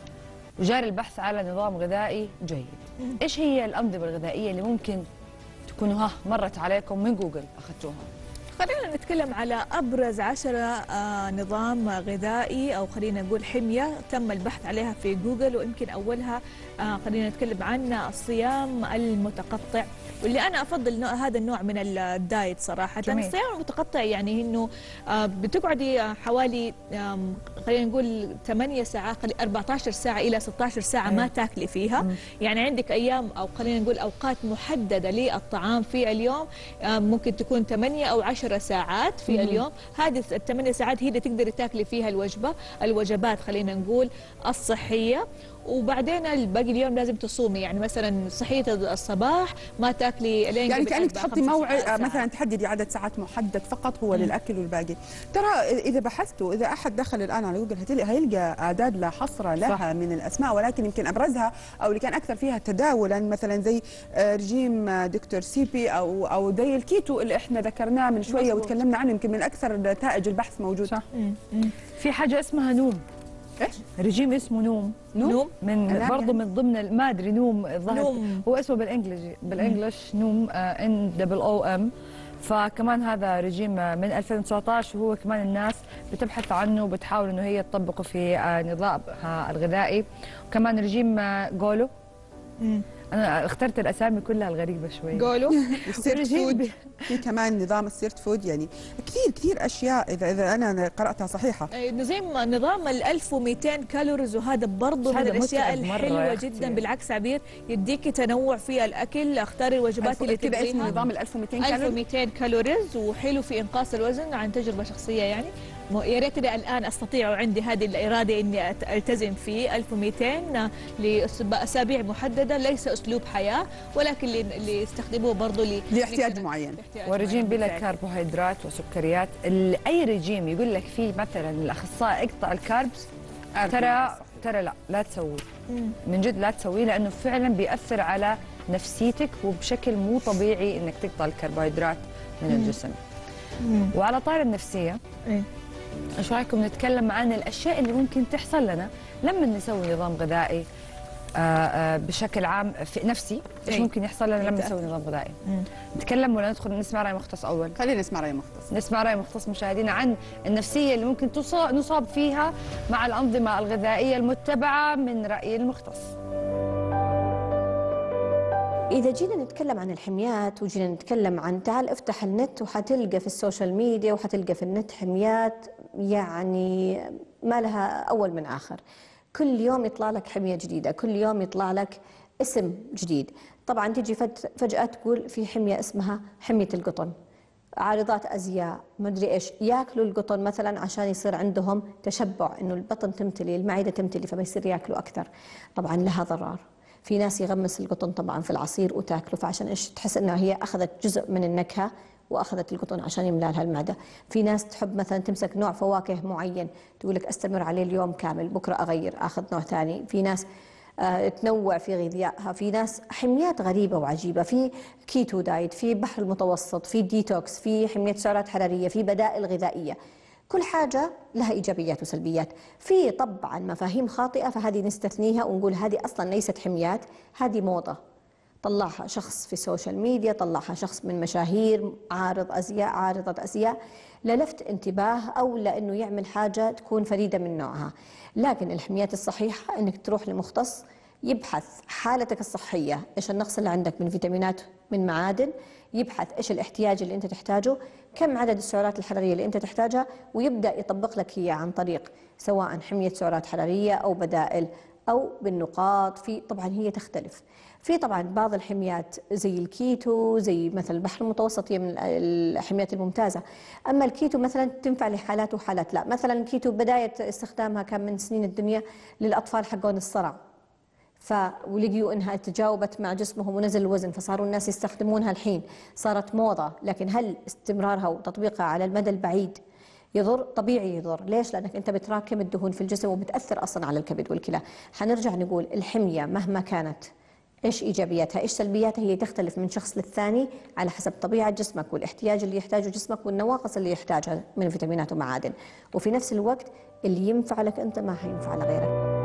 وجاري البحث على نظام غذائي جيد. إيش هي الأنظمة الغذائية اللي ممكن تكونوا ها مرت عليكم من جوجل أخذتوها؟ خلينا نتكلم على أبرز عشرة آه نظام غذائي، أو خلينا نقول حمية تم البحث عليها في جوجل، ويمكن أولها آه خلينا نتكلم عن الصيام المتقطع، واللي أنا أفضل نوع هذا النوع من الدايت صراحة. جميل. الصيام المتقطع يعني إنه آه بتقعدي حوالي آه خلينا نقول ثمانية ساعات، أربعة عشر ساعة إلى ستة عشر ساعة ما تاكلي فيها. م. يعني عندك أيام أو خلينا نقول أوقات محددة للطعام في اليوم، آه ممكن تكون ثمانية أو عشر ساعات في اليوم. هذه الثمانية ساعات هي اللي تقدري تاكلي فيها الوجبة الوجبات خلينا نقول الصحية، وبعدين الباقي اليوم لازم تصومي. يعني مثلا صحية الصباح ما تاكلي لين يعني كأنك تحطي موعد مثلا، تحددي عدد ساعات محدد فقط هو مم. للأكل والباقي. ترى إذا بحثتوا، إذا أحد دخل الآن على جوجل هيلقى أعداد لا حصر لها صح. من الأسماء، ولكن يمكن أبرزها أو اللي كان أكثر فيها تداولا مثلا زي رجيم دكتور سيبي أو أو زي الكيتو اللي إحنا ذكرناه من شوية وتكلمنا عنه، يمكن من أكثر نتائج البحث موجود. صح. مم. مم. في حاجة اسمها نوم. ايش؟ رجيم اسمه نوم. نوم من برضه من ضمن ما ادري نوم الظاهر هو اسمه بالانجلش بالانجلش نوم ان دبل او ام. فكمان هذا رجيم من ألفين وتسعة عشر، وهو كمان الناس بتبحث عنه وبتحاول انه هي تطبقه في نظامها الغذائي. وكمان رجيم جولو. مم. أنا اخترت الأسامي كلها الغريبة شوي. قولوا السيرت فود، في كمان نظام السيرت فود، يعني كثير كثير أشياء إذا إذا أنا قرأتها صحيحة. نظام نظام ال ألف ومئتين كالوريز، وهذا برضه من الأشياء الحلوة جدا. بالعكس عبير يديكي تنوع في الأكل، اختاري الوجبات اللي تبغيها. كذا اسمه نظام ال ألف ومئتين كالوريز. ألف ومئتين كالوريز، وحلو في إنقاص الوزن عن تجربة شخصية. يعني يا ريت الآن أستطيع وعندي هذه الإرادة إني ألتزم فيه. ألف ومئتين لأسابيع محددة، ليس أسلوب حياة، ولكن اللي يستخدموه برضه لاحتياج معين. ورجيم بلا كربوهيدرات وسكريات. أي رجيم يقول لك فيه مثلا الأخصائي اقطع الكاربس، ترى ترى لا لا تسويه من جد، لا تسويه، لأنه فعلا بيأثر على نفسيتك وبشكل مو طبيعي إنك تقطع الكربوهيدرات من الجسم. مم. وعلى طار النفسية، إيه؟ ايش رايكم نتكلم عن الاشياء اللي ممكن تحصل لنا لما نسوي نظام غذائي آآ آآ بشكل عام في نفسي؟ ايش ممكن يحصل لنا لما نسوي نظام غذائي؟ مم. نتكلم ولا ندخل نسمع راي مختص اول؟ خلينا نسمع راي مختص. نسمع راي مختص مشاهدينا عن النفسيه اللي ممكن نصاب فيها مع الانظمه الغذائيه المتبعه من راي المختص. إذا جينا نتكلم عن الحميات وجينا نتكلم عن، تعال افتح النت وحتلقى في السوشيال ميديا وحتلقى في النت حميات يعني ما لها أول من آخر. كل يوم يطلع لك حمية جديدة، كل يوم يطلع لك اسم جديد. طبعا تيجي فجأة تقول في حمية اسمها حمية القطن، عارضات أزياء مدري إيش، ياكلوا القطن مثلا عشان يصير عندهم تشبع، إنه البطن تمتلي المعدة تمتلي فبيصير ياكلوا أكثر. طبعا لها ضرر. في ناس يغمس القطن طبعا في العصير وتاكله، فعشان ايش؟ تحس انها هي اخذت جزء من النكهه واخذت القطن عشان يملى لها المعده. في ناس تحب مثلا تمسك نوع فواكه معين تقول لك استمر عليه اليوم كامل، بكره اغير اخذ نوع ثاني. في ناس آه تنوع في غذائها، في ناس حميات غريبه وعجيبه، في كيتو دايت، في بحر المتوسط، في ديتوكس، في حميه سعرات حراريه، في بدائل غذائيه. كل حاجة لها إيجابيات وسلبيات. في طبعا مفاهيم خاطئة فهذه نستثنيها ونقول هذه أصلا ليست حميات، هذه موضة طلعها شخص في السوشيال ميديا، طلعها شخص من مشاهير، عارض أزياء، عارضة أزياء، للفت انتباه أو لأنه يعمل حاجة تكون فريدة من نوعها. لكن الحميات الصحيحة أنك تروح لمختص يبحث حالتك الصحية، إيش النقص اللي عندك من فيتامينات من معادن، يبحث إيش الاحتياج اللي أنت تحتاجه، كم عدد السعرات الحرارية اللي أنت تحتاجها، ويبدأ يطبق لك هي عن طريق سواء حمية سعرات حرارية أو بدائل أو بالنقاط. في طبعا هي تختلف. في طبعا بعض الحميات زي الكيتو، زي مثل البحر المتوسط، هي من الحميات الممتازة. أما الكيتو مثلا تنفع لحالات وحالات لا. مثلا الكيتو بداية استخدامها كان من سنين الدنيا للأطفال حقون الصرع، ف ولقيوا انها تجاوبت مع جسمهم ونزل الوزن، فصاروا الناس يستخدمونها الحين، صارت موضة. لكن هل استمرارها وتطبيقها على المدى البعيد يضر؟ طبيعي يضر. ليش؟ لأنك أنت بتراكم الدهون في الجسم وبتأثر أصلا على الكبد والكلى. حنرجع نقول الحمية مهما كانت إيش إيجابياتها إيش سلبياتها، هي تختلف من شخص للثاني على حسب طبيعة جسمك والاحتياج اللي يحتاجه جسمك والنواقص اللي يحتاجها من فيتامينات ومعادن. وفي نفس الوقت اللي ينفع لك أنت ما حينفع لغيرك.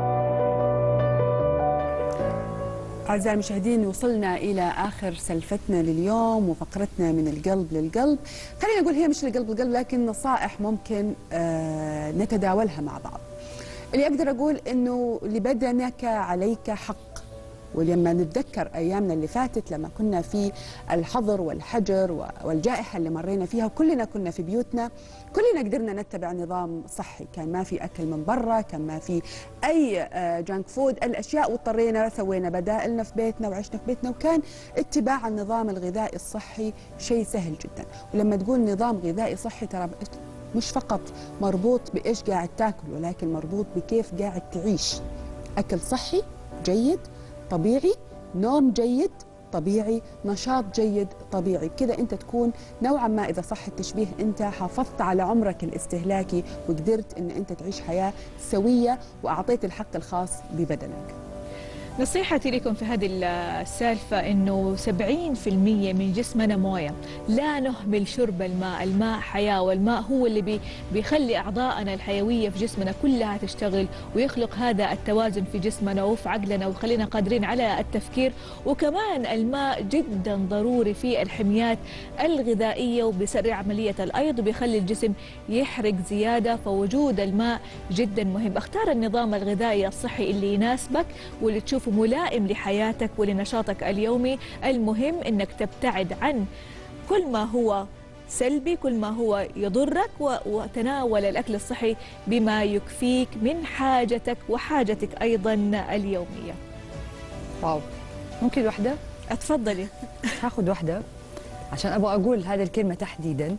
أعزائي المشاهدين، وصلنا إلى آخر سلفتنا لليوم وفقرتنا من القلب للقلب. خلينا نقول هي مش القلب للقلب، لكن نصائح ممكن آه نتداولها مع بعض. اللي أقدر أقول إنه لبدنك عليك حق. ولما نتذكر أيامنا اللي فاتت لما كنا في الحظر والحجر والجائحة اللي مرينا فيها، وكلنا كنا في بيوتنا، كلنا قدرنا نتبع نظام صحي، كان ما في أكل من برا، كان ما في أي جانك فود، الأشياء، واضطرينا سوينا بدائلنا في بيتنا وعشنا في بيتنا، وكان اتباع النظام الغذائي الصحي شيء سهل جدا. ولما تقول نظام غذائي صحي ترى مش فقط مربوط بإيش قاعد تاكل، ولكن مربوط بكيف قاعد تعيش. أكل صحي جيد طبيعي، نوم جيد طبيعي، نشاط جيد طبيعي، كذا انت تكون نوعا ما اذا صح التشبيه انت حافظت على عمرك الاستهلاكي وقدرت ان انت تعيش حياة سوية واعطيت الحق الخاص ببدنك. نصيحتي لكم في هذه السالفة أنه سبعين بالمئة من جسمنا موية، لا نهمل شرب الماء. الماء حياة، والماء هو اللي بي بيخلي أعضاءنا الحيوية في جسمنا كلها تشتغل ويخلق هذا التوازن في جسمنا وفي عقلنا ويخلينا قادرين على التفكير. وكمان الماء جدا ضروري في الحميات الغذائية وبيسرع عملية الأيض وبيخلي الجسم يحرق زيادة، فوجود الماء جدا مهم. اختار النظام الغذائي الصحي اللي يناسبك واللي تشوف ملائم لحياتك ولنشاطك اليومي. المهم انك تبتعد عن كل ما هو سلبي، كل ما هو يضرك، وتناول الاكل الصحي بما يكفيك من حاجتك وحاجتك ايضا اليوميه. واو، ممكن واحده؟ اتفضلي. هاخذ واحده عشان ابغى اقول هذه الكلمه تحديدا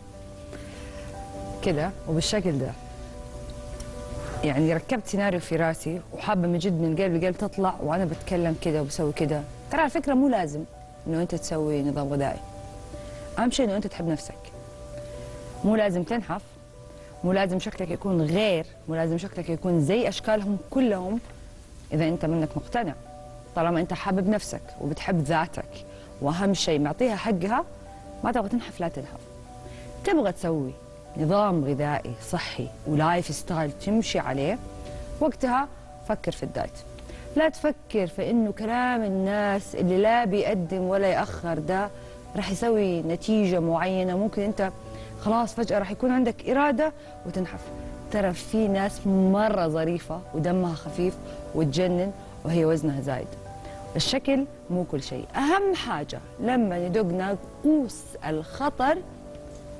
كذا وبالشكل ده. يعني ركبت سيناريو في راسي وحابه من جد من قلب لقلب تطلع وانا بتكلم كده وبسوي كده. ترى على فكره مو لازم انه انت تسوي نظام غذائي، اهم شيء انه انت تحب نفسك. مو لازم تنحف، مو لازم شكلك يكون غير، مو لازم شكلك يكون زي اشكالهم كلهم اذا انت منك مقتنع. طالما انت حابب نفسك وبتحب ذاتك واهم شيء معطيها حقها، ما تبغى تنحف لا تنحف. تبغى تسوي نظام غذائي صحي ولايف ستايل تمشي عليه، وقتها فكر في الدايت. لا تفكر في انه كلام الناس اللي لا بيقدم ولا يأخر ده راح يسوي نتيجة معينة. ممكن انت خلاص فجأة راح يكون عندك إرادة وتنحف. ترى في ناس مرة ظريفة ودمها خفيف وتجنن وهي وزنها زايد. الشكل مو كل شيء، أهم حاجة لما يدق ناقوس الخطر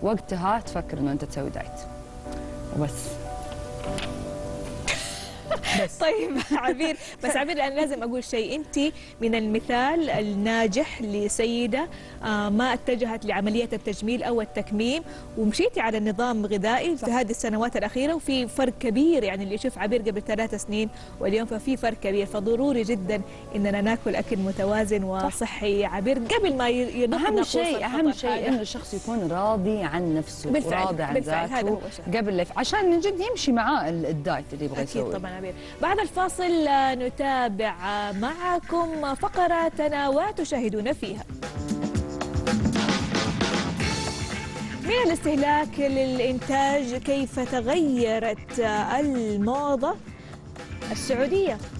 وقتها تفكر انه انت تسوي دايت وبس. بس. طيب عبير، بس عبير انا لازم اقول شيء، انت من المثال الناجح لسيده آه ما اتجهت لعمليه التجميل او التكميم ومشيتي على النظام الغذائي في هذه السنوات الاخيره، وفي فرق كبير يعني اللي يشوف عبير قبل ثلاث سنين واليوم ففي فرق كبير، فضروري جدا اننا ناكل اكل متوازن وصحي عبير قبل ما ينقص. اهم شيء اهم شيء انه الشخص يكون راضي عن نفسه بالفعل وراضي عن بالفعل ذاته هذا هو شيء. قبل لا عشان من جد يمشي معاه الدايت اللي يبغى أكيد يسويه. طبعا عبير. بعد الفاصل نتابع معكم فقراتنا وتشاهدون فيها. من الاستهلاك للإنتاج، كيف تغيرت الموضة السعودية؟